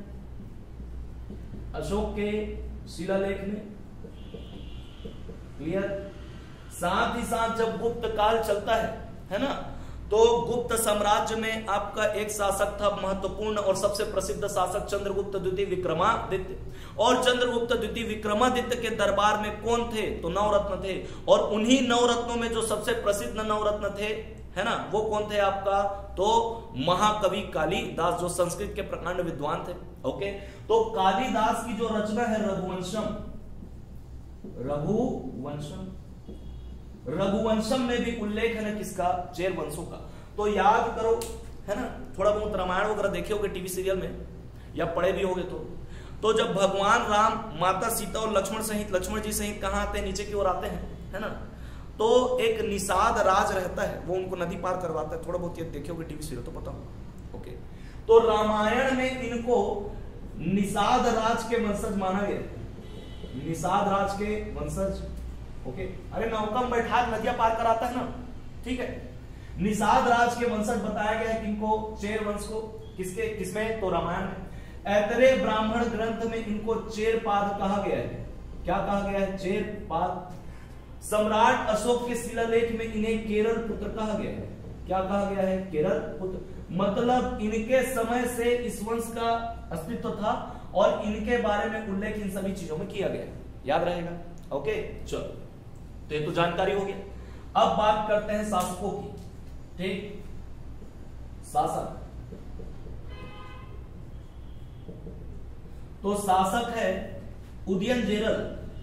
अशोक के शिलालेख में क्लियर। साथ ही साथ जब गुप्त काल चलता है ना, तो गुप्त साम्राज्य में आपका एक शासक था महत्वपूर्ण और सबसे प्रसिद्ध शासक चंद्रगुप्त द्वितीय विक्रमादित्य। और चंद्रगुप्त द्वितीय विक्रमादित्य के दरबार में कौन थे? तो नवरत्न थे। और उन्हीं नवरत्नों में जो सबसे प्रसिद्ध नवरत्न थे, है ना, वो कौन थे आपका? तो महाकवि कालिदास, जो संस्कृत के प्रकांड विद्वान थे। ओके, तो कालिदास की जो रचना है रघुवंशम, रघुवंशम में भी उल्लेख है ना किसका? चेर वंशों का। तो याद करो, है ना, थोड़ा बहुत रामायण वगैरह देखे होगे टीवी सीरियल में या पढ़े भी होगे। तो जब भगवान राम माता सीता और लक्ष्मण जी सहित कहां आते हैं? नीचे की ओर आते हैं, है ना। तो एक निषाद राज रहता है, वो उनको नदी पार करवाता है। थोड़ा बहुत ये देखे होगे टीवी सीरियल तो पता होगा। ओके, तो रामायण में इनको निषाद राज के वंशज माना गया। निषाद राज के वंशज। ओके, अरे नौका में बैठा नदियां पार कराता है ना, ठीक है। निषाद राज के वंशज बताया गया है किनको? चेर वंश को। किसमें? तो रामायण में। ऐतरेय ब्राह्मण ग्रंथ में इनको चेरपाद कहा गया है। क्या कहा गया है? चेरपाद। सम्राट अशोक के शिलालेख में इन्हें केरल पुत्र कहा गया है। क्या कहा गया है? केरल पुत्र। मतलब इनके समय से इस वंश का अस्तित्व था और इनके बारे में उल्लेख इन सभी चीजों में किया गया। याद रहेगा। ओके, चलो, तो ये तो जानकारी हो गया। अब बात करते हैं शासकों की। ठीक, शासक। तो शासक है उदयनजेरल।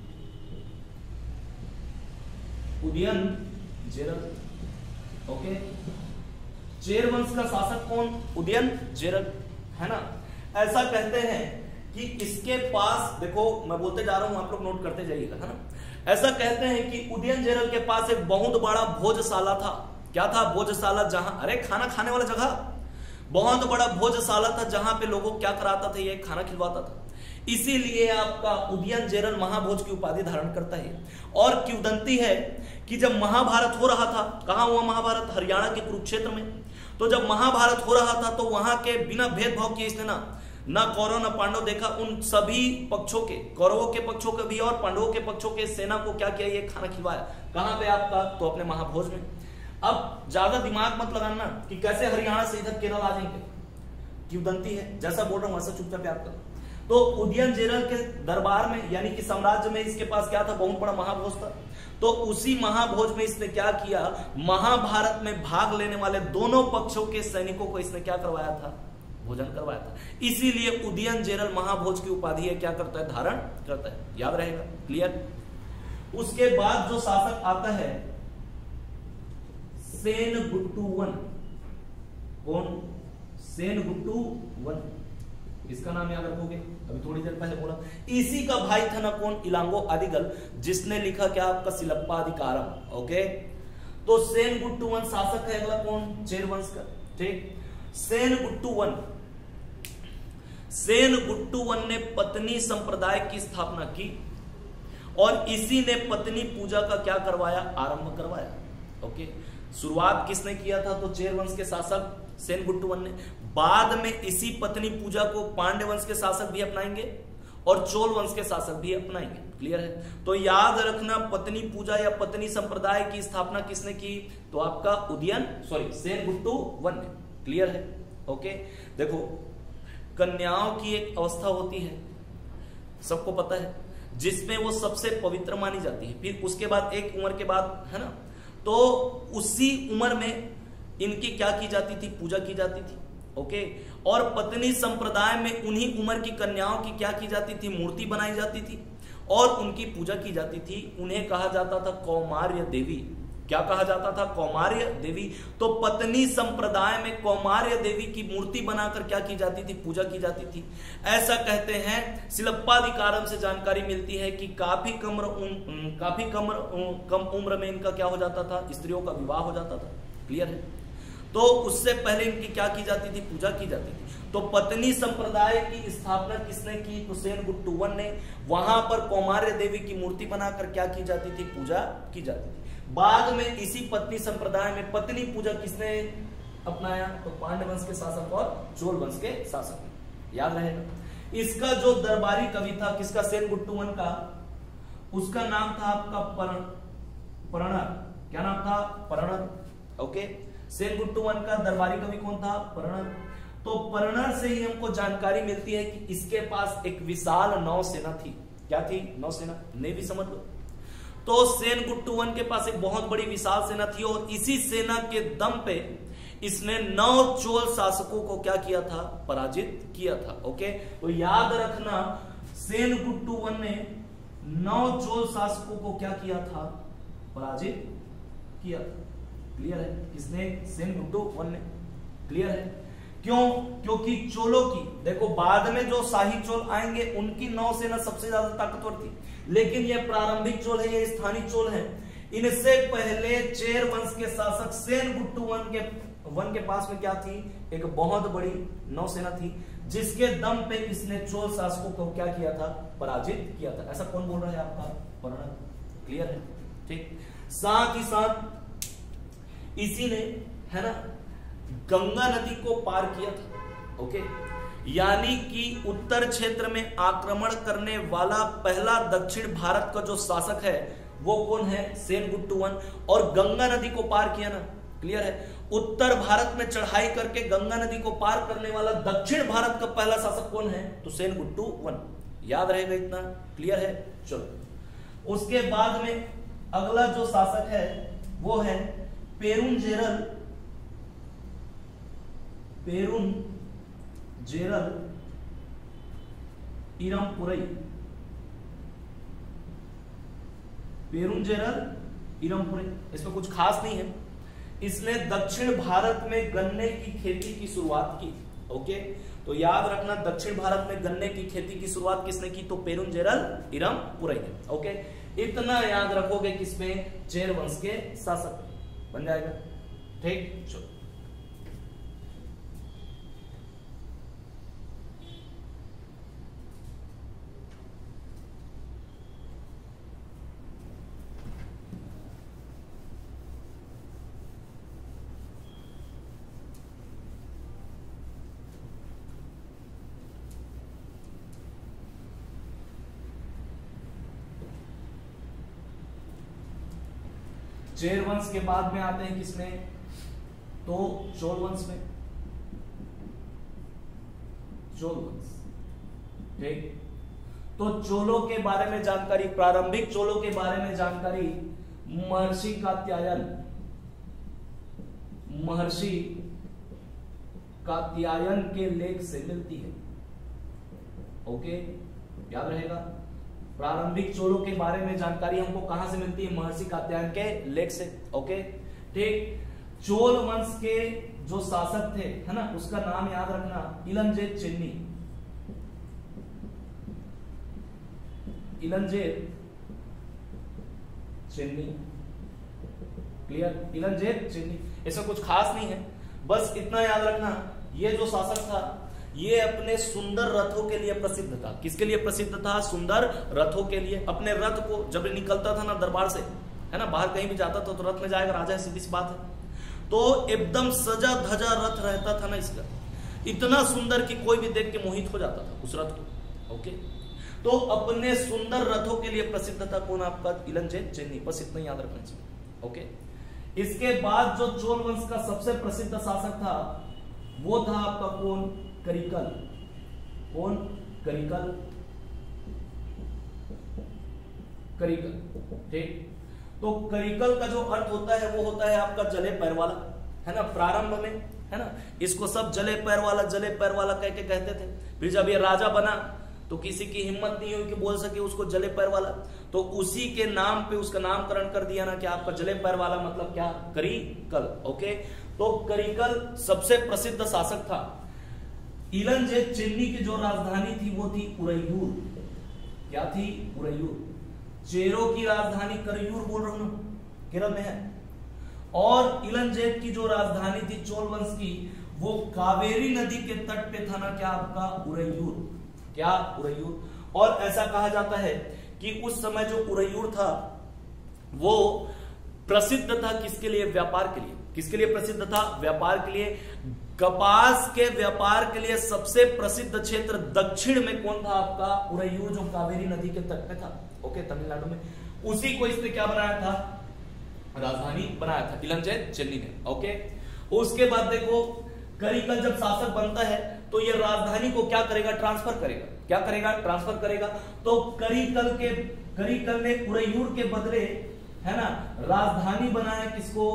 ओके, चेर वंश का शासक कौन? उदयनजेरल, है ना। ऐसा कहते हैं कि इसके पास, देखो मैं बोलते जा रहा हूं, आप लोग नोट करते जाइएगा, है ना। ऐसा कहते हैं कि उदयनजेरल के पास एक बहुत बड़ा भोजशाला था। क्या था? भोजशाला, जहां, अरे खाना खाने वाला जगह, बहुत बड़ा भोजशाला था जहां पे लोगों क्या कराता था? ये खाना खिलवाता था। इसीलिए आपका उदयनजेरल महाभोज की उपाधि धारण करता है। और किंवदंती है कि जब महाभारत हो रहा था, कहां हुआ महाभारत? हरियाणा के कुरुक्षेत्र में। तो जब महाभारत हो रहा था तो वहां के बिना भेदभाव किए इसने ना कौरव ना पांडव देखा, उन सभी पक्षों के, कौरवों के पक्षों के भी और पांडवों के पक्षों के सेना को क्या किया? ये खाना खिलवाया। कहां पे आपका? तो अपने महाभोज में। अब ज्यादा दिमाग मत लगाना कि कैसे हरियाणा से इधर केरल आ जाएंगे। किंवदंती है, जैसा बोल रहा हूं वैसा चुपचाप याद करो। तो उदयनजेरल के दरबार में, यानी कि साम्राज्य में, इसके पास क्या था? बहुत बड़ा महाभोज था। तो उसी महाभोज में इसने क्या किया? महाभारत में भाग लेने वाले दोनों पक्षों के सैनिकों को इसने क्या करवाया था? भोजन करवाया था। इसीलिए उदयनजेरल महाभोज की उपाधि है क्या करता है? धारण करता है। याद रहेगा। क्लियर। उसके बाद जो शासक आता है सेनगुट्टू वन। कौन? सेनगुट्टू वन। इसका नाम याद रखोगे, अभी थोड़ी देर पहले बोला। इसी का भाई था ना कौन? इलांगो आदिगल, जिसने लिखा क्या आपका? सिलप्पा अधिकारम। ओके, तो सेनगुट्टू वन शासक है। अगला कौन? चेर वंश का। ठीक, सेनगुट्टू वन ने पत्नी संप्रदाय की स्थापना की और इसी ने पत्नी पूजा का क्या करवाया? आरंभ करवाया। ओके, शुरुआत किसने किया था? तो चेर वंश के शासक सेनगुट्टू वन ने। बाद में इसी पत्नी पूजा को पांड्य वंश के शासक भी अपनाएंगे और चोल वंश के शासक भी अपनाएंगे। क्लियर है। तो याद रखना, पत्नी पूजा या पत्नी संप्रदाय की स्थापना किसने की? तो आपका सेनगुट्टू वन ने। क्लियर है। ओके, देखो कन्याओं की एक अवस्था होती है, सबको पता है, जिसमें वो सबसे पवित्र मानी जाती है। फिर उसके बाद एक उम्र के बाद, है ना, तो उसी उम्र में इनकी क्या की जाती थी? पूजा की जाती थी। ओके, और पत्नी संप्रदाय में उन्हीं उम्र की कन्याओं की क्या की जाती थी? मूर्ति बनाई जाती थी और उनकी पूजा की जाती थी। उन्हें कहा जाता था कौमार्य देवी। क्या कहा जाता था? कौमार्य देवी। तो पत्नी संप्रदाय में कौमार्य देवी की मूर्ति बनाकर क्या की जाती थी? पूजा की जाती थी। ऐसा कहते हैं शिल्पाधिकारम से जानकारी मिलती है कि काफी कम उम्र में इनका क्या हो जाता था? स्त्रियों का विवाह हो जाता था। क्लियर है? तो उससे पहले इनकी क्या की जाती थी? पूजा की जाती थी। तो पत्नी संप्रदाय की स्थापना किसने की? तो सेनगुट्टू I ने। वहां पर कौमार्य देवी की मूर्ति बनाकर क्या की जाती थी? पूजा की जाती थी। बाद में इसी पत्नी संप्रदाय में पत्नी पूजा किसने अपनाया? तो पांड्य वंश के शासक और चोल वंश के शासक। याद रहेगा। इसका जो दरबारी कवि था किसका? सेनगुट्टू I का, उसका नाम था आपका परणर। क्या नाम था? परणर। ओके, सेनगुट्टू I का दरबारी कवि कौन था? परणर। तो परणर से ही हमको जानकारी मिलती है कि इसके पास एक विशाल नौसेना थी। क्या थी? नौसेना, नेवी समझ लो। तो सेनगुट्टू I के पास एक बहुत बड़ी विशाल सेना थी और इसी सेना के दम पे इसने 9 चोल शासकों को क्या किया था? पराजित किया था। ओके, तो याद रखना सेनगुट्टू I ने 9 चोल शासकों को क्या किया था? पराजित किया था। क्लियर है? किसने? सेनगुट्टू I ने। क्लियर है? क्यों? क्योंकि चोलों की, देखो बाद में जो शाही चोल आएंगे उनकी नौसेना सबसे ज्यादा ताकतवर थी, लेकिन ये प्रारंभिक चोल है, ये स्थानीय चोल है। इनसे पहले चेर वंश के शासक सेनगुट्टू I के पास में क्या थी? एक बहुत बड़ी नौसेना थी, जिसके दम पे इसने चोल शासकों को क्या किया था? पराजित किया था। ऐसा कौन बोल रहा है? आपका परणर। क्लियर है? ठीक। साथ ही साथ इसी ने, है ना, गंगा नदी को पार किया था। ओके, यानी कि उत्तर क्षेत्र में आक्रमण करने वाला पहला दक्षिण भारत का जो शासक है वो कौन है? सेनगुट्टू I। और गंगा नदी को पार किया ना। क्लियर है? उत्तर भारत में चढ़ाई करके गंगा नदी को पार करने वाला दक्षिण भारत का पहला शासक कौन है? तो सेनगुट्टू I। याद रहेगा इतना? क्लियर है? चलो, उसके बाद में अगला जो शासक है वो है पेरुंजेरल इरमपुरई। पेरुंजेरल इरमपुरई, इसमें कुछ खास नहीं है। इसने दक्षिण भारत में गन्ने की खेती की शुरुआत की। ओके, तो याद रखना दक्षिण भारत में गन्ने की खेती की शुरुआत किसने की? तो पेरुंजेरल इरमपुरई ने। ओके, इतना याद रखोगे किसमें? चेर वंश के शासक बन जाएगा। ठीक, चलो। चेर वंश के बाद में आते हैं किसमें? तो चोल वंश में। चोल वंश। ठीक, तो चोलों के बारे में जानकारी, प्रारंभिक चोलों के बारे में जानकारी महर्षि कात्यायन के लेख से मिलती है। ओके, याद रहेगा। प्रारंभिक चोलों के बारे में जानकारी हमको कहां से मिलती है? महर्षि कात्यायन के लेख से। ओके, ठीक। चोल वंश के जो शासक थे, है ना, उसका नाम याद रखना, इलंजेत चेन्नी। क्लियर? इलंजेत चेन्नी। ऐसा कुछ खास नहीं है, बस इतना याद रखना, ये जो शासक था ये अपने सुंदर रथों के लिए प्रसिद्ध था। किसके लिए प्रसिद्ध था? सुंदर रथों के लिए। अपने रथ को जब निकलता था ना दरबार से, है ना, बाहर कहीं भी जाता था तो रथ में जाएगा राजा है, सीधी सी बात है। तो एकदम सजा धजा रथ रहता था ना इसका, इतना सुंदर कि कोई भी देख के मोहित हो जाता था उस रथ को। ओके, तो अपने सुंदर रथों के लिए प्रसिद्ध था कौन? आपका इलंजेत चेन्नी। बस इतना याद रखना चाहिए। ओके, इसके बाद जो चोल वंश का सबसे प्रसिद्ध शासक था वो था आपका कौन? करिकल। कौन? करिकल। ठीक, तो करिकल का जो अर्थ होता है वो होता है आपका जले पैर वाला, है ना, प्रारंभ में, है ना, इसको सब जले पैर वाला कह के कहते थे। फिर जब ये राजा बना तो किसी की हिम्मत नहीं हुई कि बोल सके उसको जले पैर वाला, तो उसी के नाम पे उसका नामकरण कर दिया ना क्या आपका जले पैर वाला, मतलब क्या, करिकल। ओके, तो करिकल सबसे प्रसिद्ध शासक था। इलंजेक चेन्नई की जो राजधानी थी वो थी उरैयूर। क्या थी? उरैयूर। चेरो की राजधानी करयूर बोल रहा हूं ना, केरल में है। और इलंजेक की जो राजधानी थी चोल वंश की, वो कावेरी नदी के तट पे था ना क्या आपका, उरैयूर। क्या? उरैयूर। और ऐसा कहा जाता है कि उस समय जो उरैयूर था वो प्रसिद्ध था किसके लिए? व्यापार के लिए। किसके लिए प्रसिद्ध था? व्यापार के लिए। कपास के व्यापार के लिए सबसे प्रसिद्ध क्षेत्र दक्षिण में कौन था आपका? उरैयूर, जो कावेरी नदी के तट पे था। ओके, तमिलनाडु में। उसी को इसने क्या बनाया था? राजधानी बनाया था, इलंजे चेन्नई ने। ओके, उसके बाद देखो करिकल जब शासक बनता है तो ये राजधानी को क्या करेगा? ट्रांसफर करेगा। क्या करेगा? ट्रांसफर करेगा। तो करिकल ने उरैयूर के बदले, है ना, राजधानी बनाया किसको?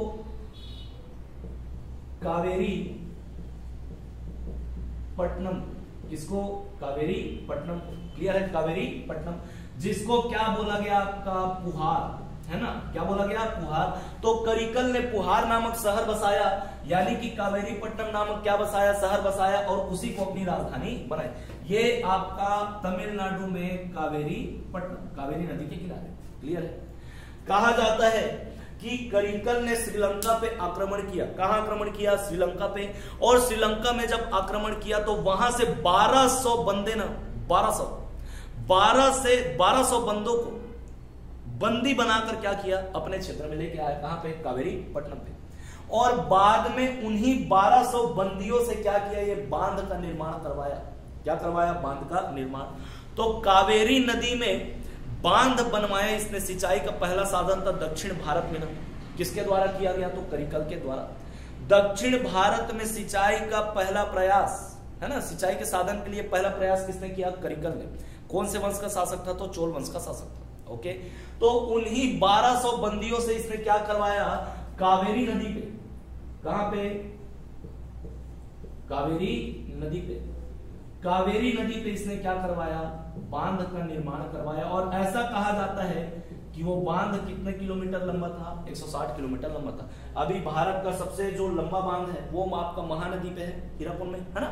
कावेरी पट्टनम। किसको? कावेरी पट्टनम। क्लियर है? कावेरी पट्टनम, जिसको क्या बोला गया आपका? पुहार, है ना। क्या बोला गया? पुहार। तो करिकल ने पुहार नामक शहर बसाया, यानी कि कावेरी पट्टनम नामक क्या बसाया? शहर बसाया, और उसी को अपनी राजधानी बनाई। ये आपका तमिलनाडु में कावेरी पट्टनम, कावेरी नदी के किनारे। क्लियर है? कहा जाता है कि करिकल ने श्रीलंका पे आक्रमण किया। कहां आक्रमण किया? श्रीलंका पे। और श्रीलंका में जब आक्रमण किया तो वहां से 1200 बंदे ना, 1200 बंदों को बंदी बनाकर क्या किया? अपने क्षेत्र में लेके आया। कहां पे? कावेरी पट्टनम पे। और बाद में उन्हीं 1200 बंदियों से क्या किया? ये बांध का निर्माण करवाया। क्या करवाया? बांध का निर्माण। तो कावेरी नदी में बांध बनवाया इसने। सिंचाई का पहला साधन था दक्षिण भारत में ना, किसके द्वारा किया गया? तो करिकल के द्वारा। दक्षिण भारत में सिंचाई का पहला प्रयास, है ना, सिंचाई के साधन के लिए पहला प्रयास किसने किया? करिकल ने। कौन से वंश का शासक था? तो चोल वंश का शासक था। ओके, तो उन्हीं 1200 बंदियों से इसने क्या करवाया? कावेरी नदी पे। कहां पे? कावेरी नदी पे। कावेरी नदी पे इसने क्या करवाया? बांध का निर्माण करवाया। और ऐसा कहा जाता है कि वो बांध कितने किलोमीटर लंबा था? 160 किलोमीटर लंबा था। अभी भारत का सबसे जो लंबा बांध है वो आपका महानदी पे है, हीराकुंड में, है ना।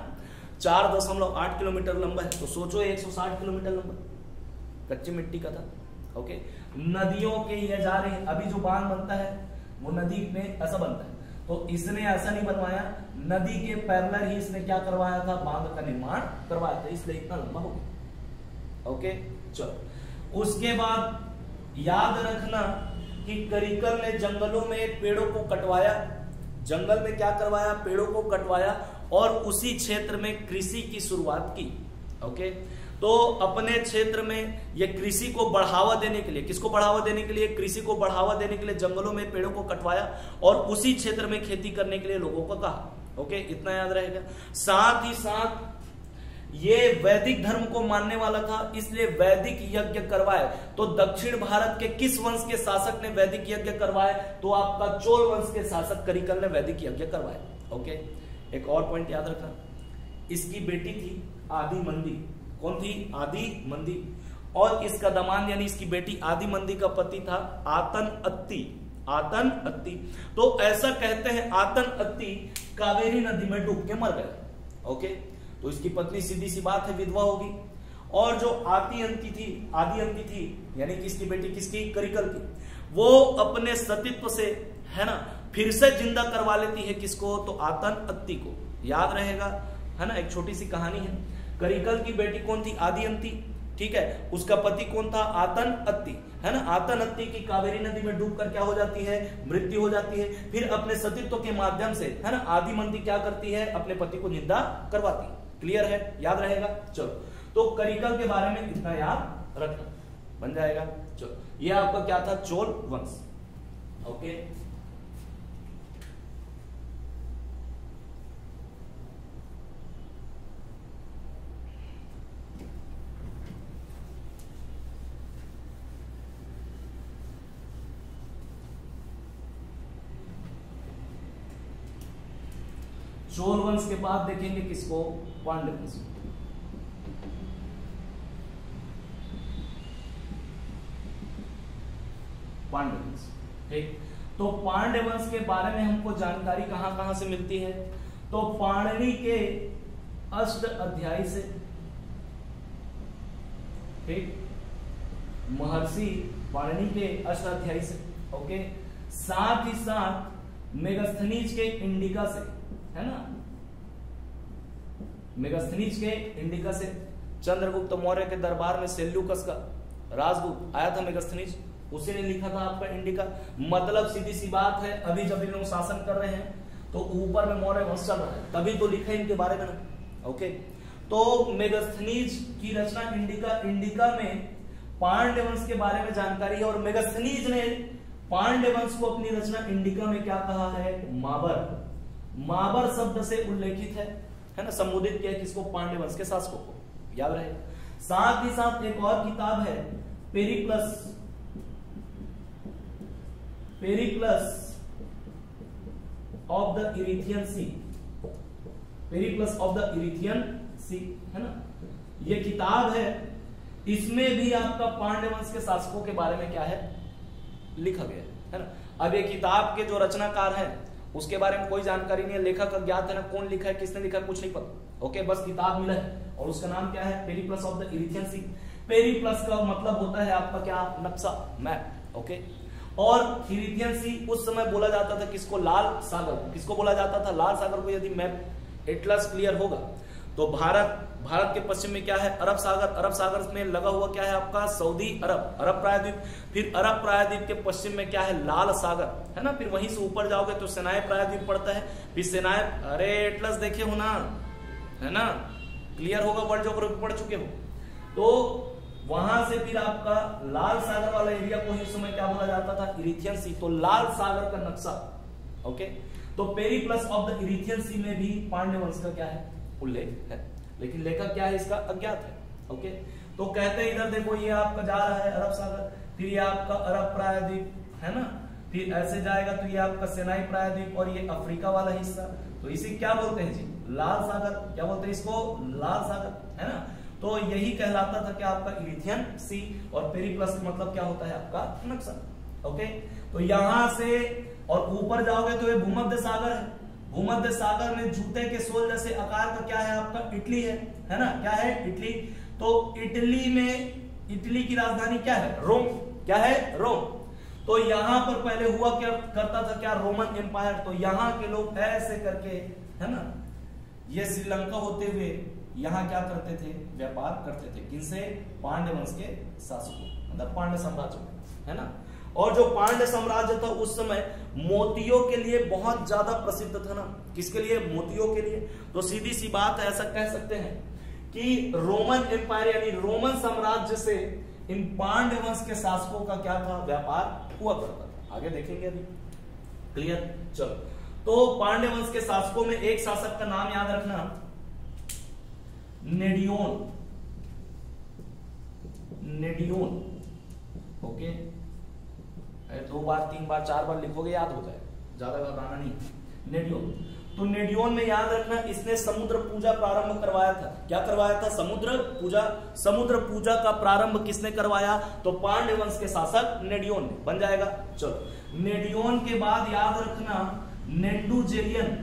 4.8 किलोमीटर लंबा है। तो सोचो 160 किलोमीटर लंबा, कच्ची मिट्टी का था। ओके, नदियों के ये जा रहे हैं। अभी जो बांध बनता है वो नदी में ऐसा बनता है, तो इसने ऐसा नहीं बनवाया, नदी के पैरेलल ही इसने क्या करवाया था? बांध का निर्माण करवाया था, इसलिए इतना लंबा हो गया। ओके, चलो उसके बाद याद रखना कि करिकल ने जंगलों में पेड़ों को कटवाया। जंगल में क्या करवाया? पेड़ों को कटवाया और उसी क्षेत्र में कृषि की शुरुआत की। ओके, तो अपने क्षेत्र में ये कृषि को बढ़ावा देने के लिए, किसको बढ़ावा देने के लिए? कृषि को बढ़ावा देने के लिए जंगलों में पेड़ों को कटवाया और उसी क्षेत्र में खेती करने के लिए लोगों को कहा। ओके, इतना याद रहेगा। साथ ही साथ ये वैदिक धर्म को मानने वाला था, इसलिए वैदिक यज्ञ करवाए। तो दक्षिण भारत के किस वंश के शासक ने वैदिक यज्ञ करवाए? तो आपका चोल वंश के शासक करिकल ने वैदिक यज्ञ करवाए। ओके, एक और पॉइंट याद रखना, इसकी बेटी थी आदिमंदी। कौन थी? आदिमंदी। और इसका दामाद यानी इसकी बेटी आदिमंदी का पति था आतन अत्ती। आतन अत्ती, तो ऐसा कहते हैं आतन अत्ती कावेरी नदी में डूब के मर गए। ओके, तो इसकी पत्नी सीधी सी बात है विधवा होगी। और जो आदि अंती थी यानी कि इसकी बेटी किसकी? करिकल की, वो अपने सतीत्व से, है ना, फिर से जिंदा करवा लेती है। किसको? तो आतन अत्ती को। याद रहेगा, है ना, एक छोटी सी कहानी है। करिकल की बेटी कौन थी? आदि अंती। ठीक है, उसका पति कौन था? आतन अत्ती, है ना। आतन अत्ती की कावेरी नदी में डूबकर क्या हो जाती है? मृत्यु हो जाती है। फिर अपने सतीत्व के माध्यम से, है ना, आदिमंदी क्या करती है? अपने पति को जिंदा करवाती है। क्लियर है? याद रहेगा। चलो, तो करिकल के बारे में इतना याद रखना, बन जाएगा। चलो, ये आपका क्या था? चोल वंश। ओके, चोल वंश के बाद देखेंगे किसको? पांड्य वंश। पांड्य वंश। ठीक, तो पांड्य वंश के बारे में हमको जानकारी कहां कहां से मिलती है? तो पाणिनि के अष्ट अध्यायी से, ठीक, महर्षि पाणिनि के अष्ट अध्यायी से, ओके, साथ ही साथ मेगास्थनीज के इंडिका से, है ना, मेगास्थनीज के इंडिका से। चंद्रगुप्त मौर्य के दरबार में सेल्यूकस का राजदूत आया था मेगास्थनीज, उसी ने लिखा था आपका इंडिका। मतलब सीधी सी बात है, अभी जब इन लोग शासन कर रहे हैं तो ऊपर में मौर्य वंश चल रहा है, तभी तो लिखा है इनके बारे में ना। ओके, तो मेगास्थनीज की रचना इंडिका, इंडिका में पांड्य वंश के बारे में जानकारी है, और मेगास्थनीज ने पांड्य वंश को अपनी रचना इंडिका में क्या कहा है? माबर, माबर शब्द से उल्लेखित है ना, संबोधित किया किसको? पांड्य वंश के शासकों को, याद रहे। साथ ही साथ एक और किताब है Periplus, Periplus of the Erythraean Sea, Periplus of the Erythraean Sea, है ना, ये किताब है। इसमें भी आपका पांड्य वंश के शासकों के बारे में क्या है? लिखा गया है ना। अब ये किताब के जो रचनाकार हैं उसके बारे में कोई जानकारी नहीं है, लेखक अज्ञात है ना, कौन लिखा है, किसने लिखा है, कुछ नहीं पता। ओके, बस किताब मिला है और उसका नाम क्या है? Periplus of the Erythraean Sea. Periplus का मतलब होता है आपका क्या? नक्शा, मैप। ओके, और इरिथियन सी उस समय बोला जाता था किसको? लाल सागर। किसको बोला जाता था? लाल सागर को। यदि मैप एटलस क्लियर होगा तो भारत के पश्चिम में क्या है? अरब सागर। अरब सागर में लगा हुआ क्या है आपका? सऊदी अरब, अरब प्रायद्वीप। फिर अरब प्रायद्वीप के पश्चिम में क्या है? लाल सागर, है ना। फिर वहीं से ऊपर जाओगे तो सिनाई प्रायद्वीप पड़ता है। फिर सिनाई, अरे एटलस देखे हो ना, है ना, क्लियर होगा, वर्ल्ड ज्योग्राफी पढ़ चुके हो। तो वहां से फिर आपका लाल सागर वाला एरिया को ही उस समय क्या बोला जाता था? इरिथियन सी। तो लाल सागर का नक्शा। ओके, तो Periplus of the Erythraean Sea में भी पांड्य वंश का क्या है? उल्लेख है, लेकिन लेखक क्या है इसका? अज्ञात है। ओके, तो कहते हैं इधर देखो, ये आपका जा रहा है अरब सागर, फिर ये आपका अरब प्रायद्वीप, है ना, फिर ऐसे जाएगा तो ये आपका सिनाई प्रायद्वीप और ये अफ्रीका वाला हिस्सा। तो इसे क्या बोलते हैं जी? लाल सागर। क्या बोलते हैं इसको? लाल सागर, है ना। तो यही कहलाता था कि आपका इरिथियन सी, और पेरिप्लस का मतलब क्या होता है? आपका नक्शा। ओके, तो यहां से और ऊपर जाओगे तो ये भूमध्य सागर है। भूमध्य सागर में जूते के सोल जैसे आकार का क्या है आपका? इटली है ना। क्या है? इटली। तो इटली में, इटली की राजधानी क्या है? रोम। क्या है? रोम। तो यहां पर पहले हुआ क्या करता था? क्या? Roman Empire. तो यहां के लोग ऐसे करके, है ना, ये श्रीलंका होते हुए यहां क्या करते थे? व्यापार करते थे। किनसे? पांड्य वंश के शासकों, मतलब पांड्य साम्राज्य में, है ना। और जो पांड्य साम्राज्य था उस समय मोतियों के लिए बहुत ज्यादा प्रसिद्ध था ना। किसके लिए? मोतियों के लिए। तो सीधी सी बात है, ऐसा कह सकते हैं कि रोमन एम्पायर यानी रोमन साम्राज्य से इन पांड्य वंश के शासकों का क्या था? व्यापार हुआ करता था। आगे देखेंगे अभी, क्लियर। चलो, तो पांड्य वंश के शासकों में एक शासक का नाम याद रखना, नेडियोन। नेडियोन। ओके, 2 बार 3 बार 4 बार लिखोगे याद हो जाए, ज्यादा घबराना नहीं। नेडियोन। तो नेडियोन में याद रखना, इसने समुद्र पूजा प्रारंभ करवाया था। क्या करवाया था? समुद्र पूजा। समुद्र पूजा का प्रारंभ किसने करवाया? तो पांड्य वंश के शासक नेडियोन ने। बन जाएगा। चलो, नेडियोन के बाद याद रखना नेंडुजेलियन।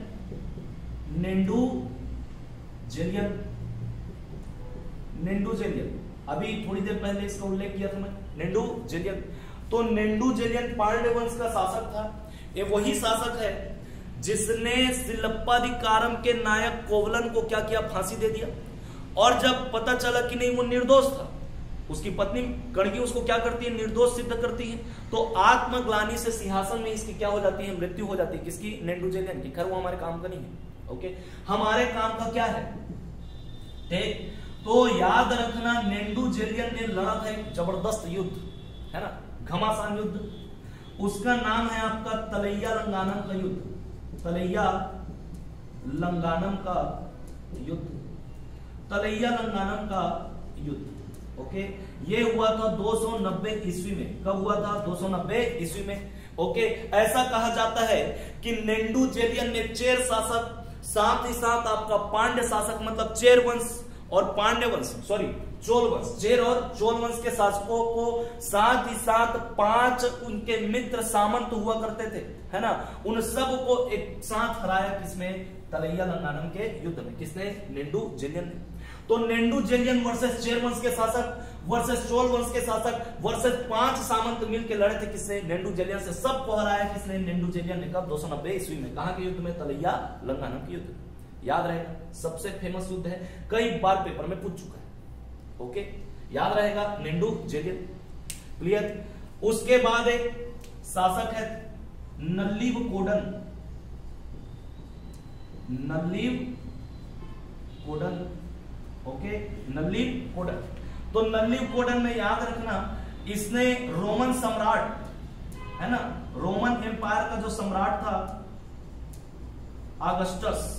नेंडुजेलियन, नेंडुजेलियन, अभी थोड़ी देर पहले इसका उल्लेख किया था मैं, नेंडुजेलियन। तो नेंडुजेलियन पांड्य वंश का शासक था। ये वही शासक है जिसने सिलप्पाधिकारम के नायक कोवलन को क्या किया? फांसी दे दिया। और जब पता चला कि नहीं वो निर्दोष था, उसकी पत्नी कणगी उसको क्या करती है? निर्दोष सिद्ध करती है। तो आत्मग्लानि से सिंहासन में इसकी क्या हो जाती है? मृत्यु हो जाती है। किसकी? नेंडुजेलियन की। खैर वो हमारे काम का नहीं है। ओके, हमारे काम का क्या है? ठीक, तो याद रखना नेंडुजेलियन ने लड़ा था एक जबरदस्त युद्ध, है ना, घमासान युद्ध। उसका नाम है आपका तलैया लंगानम का युद्ध। तलैया लंगानम का युद्ध। तलैया लंगानम का युद्ध। ओके, ये हुआ था 290 ईस्वी में। कब हुआ था? 290 ईस्वी में। ओके, ऐसा कहा जाता है कि नेंडुजेलियन ने चेर शासक, साथ ही साथ आपका पांड्य शासक, मतलब चेर वंश और पांड्य वंश, सॉरी चोल वंश, चेर और चोल वंश के शासकों को साथ ही साथ 5 उनके मित्र सामंत हुआ करते थे, है ना, उन सब को एक साथ हराया किसमें, तलैया लंगानम के युद्ध में। किसने, नेंडू जेलियन ने। तो नेंडू जेलियन वर्सेस चेर वंश के शासक वर्सेस चोल वंश के शासक वर्सेस 5 सामंत मिलकर लड़े थे, किससे, नेंडू जेलियन से। सबको हराया किसने, नेंडू जेलियन ने। कब, 290 ईस्वी में। कहां के युद्ध में, तलैया लंगानम के युद्ध। याद रहेगा, सबसे फेमस युद्ध है, कई बार पेपर में पूछ चुका है। ओके, याद रहेगा, नेंडू जेलियन। क्लियर। उसके बाद एक शासक है Nalliyakodan, Nalliyakodan. Okay, Nalliyakodan. तो नल्लीव कोडन में याद रखना, इसने रोमन सम्राट, है ना, रोमन एम्पायर का जो सम्राट था ऑगस्टस,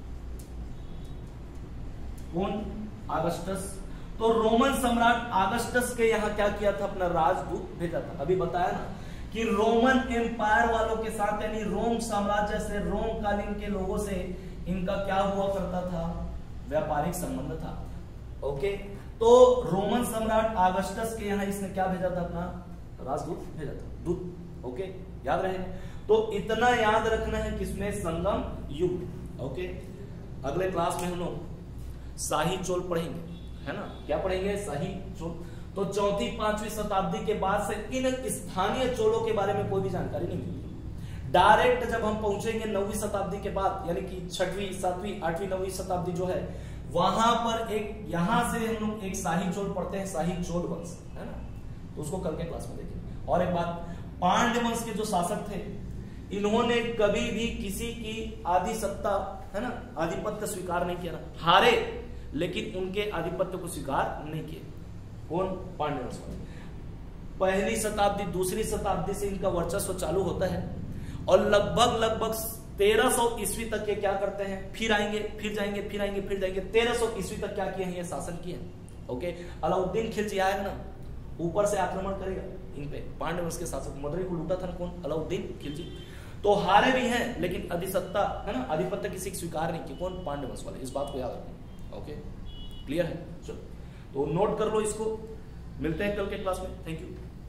कौन, ऑगस्टस। तो रोमन सम्राट ऑगस्टस के यहां क्या किया था, अपना राजदूत भेजा था। अभी बताया ना कि रोमन एम्पायर वालों के साथ, यानी रोम साम्राज्य से, रोम कालीन के लोगों से इनका क्या हुआ करता था, व्यापारिक संबंध था। ओके, तो रोमन सम्राट ऑगस्टस के यहां इसने क्या भेजा था, अपना राजदूत भेजा था, दूत। ओके, याद रहे। तो इतना याद रखना है किसमें, संगम युग। ओके, अगले क्लास में हम लोग शाही चोल पढ़ेंगे, है ना, क्या पढ़ेंगे, शाही चोल। तो 4वीं 5वीं शताब्दी के बाद से इन स्थानीय चोलों के बारे में कोई भी जानकारी नहीं मिली। डायरेक्ट जब हम पहुंचेंगे 9वीं शताब्दी के बाद, यानी कि 6वीं 7वीं 8वीं 9वीं शताब्दी जो है, वहां पर एक, यहां से हम लोग एक शाही चोल पढ़ते हैं, शाही चोल वंश, है ना, तो उसको कल के क्लास में देखेंगे। और एक बात, पांड्य वंश के जो शासक थे, इन्होंने कभी भी किसी की आदि सत्ता, है ना, आधिपत्य स्वीकार नहीं किया। हारे, लेकिन उनके आधिपत्य को स्वीकार नहीं किए। कौन, पांड्य वंश। पहली शताब्दी 2री शताब्दी से इनका वर्चस्व चालू होता है और लगभग 1300 ईस्वी तक ये क्या करते हैं, फिर आएंगे, फिर जाएंगे, फिर आएंगे, फिर जाएंगे। 1300 ईस्वी तक क्या किए हैं, ये शासन किए हैं। ओके, अलाउद्दीन खिलजी आएगा ना, ऊपर से आक्रमण करेगा इन पे। पांड्य वंश के शासक, मदुरई को लूटा था ना, कौन, अलाउद्दीन खिलजी। तो हारे भी हैं, लेकिन अधिसत्ता, है ना, आधिपत्य किसी स्वीकार नहीं की। कौन, पांड्य वंश वाले। इस बात को याद रखना। ओके, क्लियर है। चलो, तो नोट कर लो इसको। मिलते हैं कल के क्लास में। Thank you.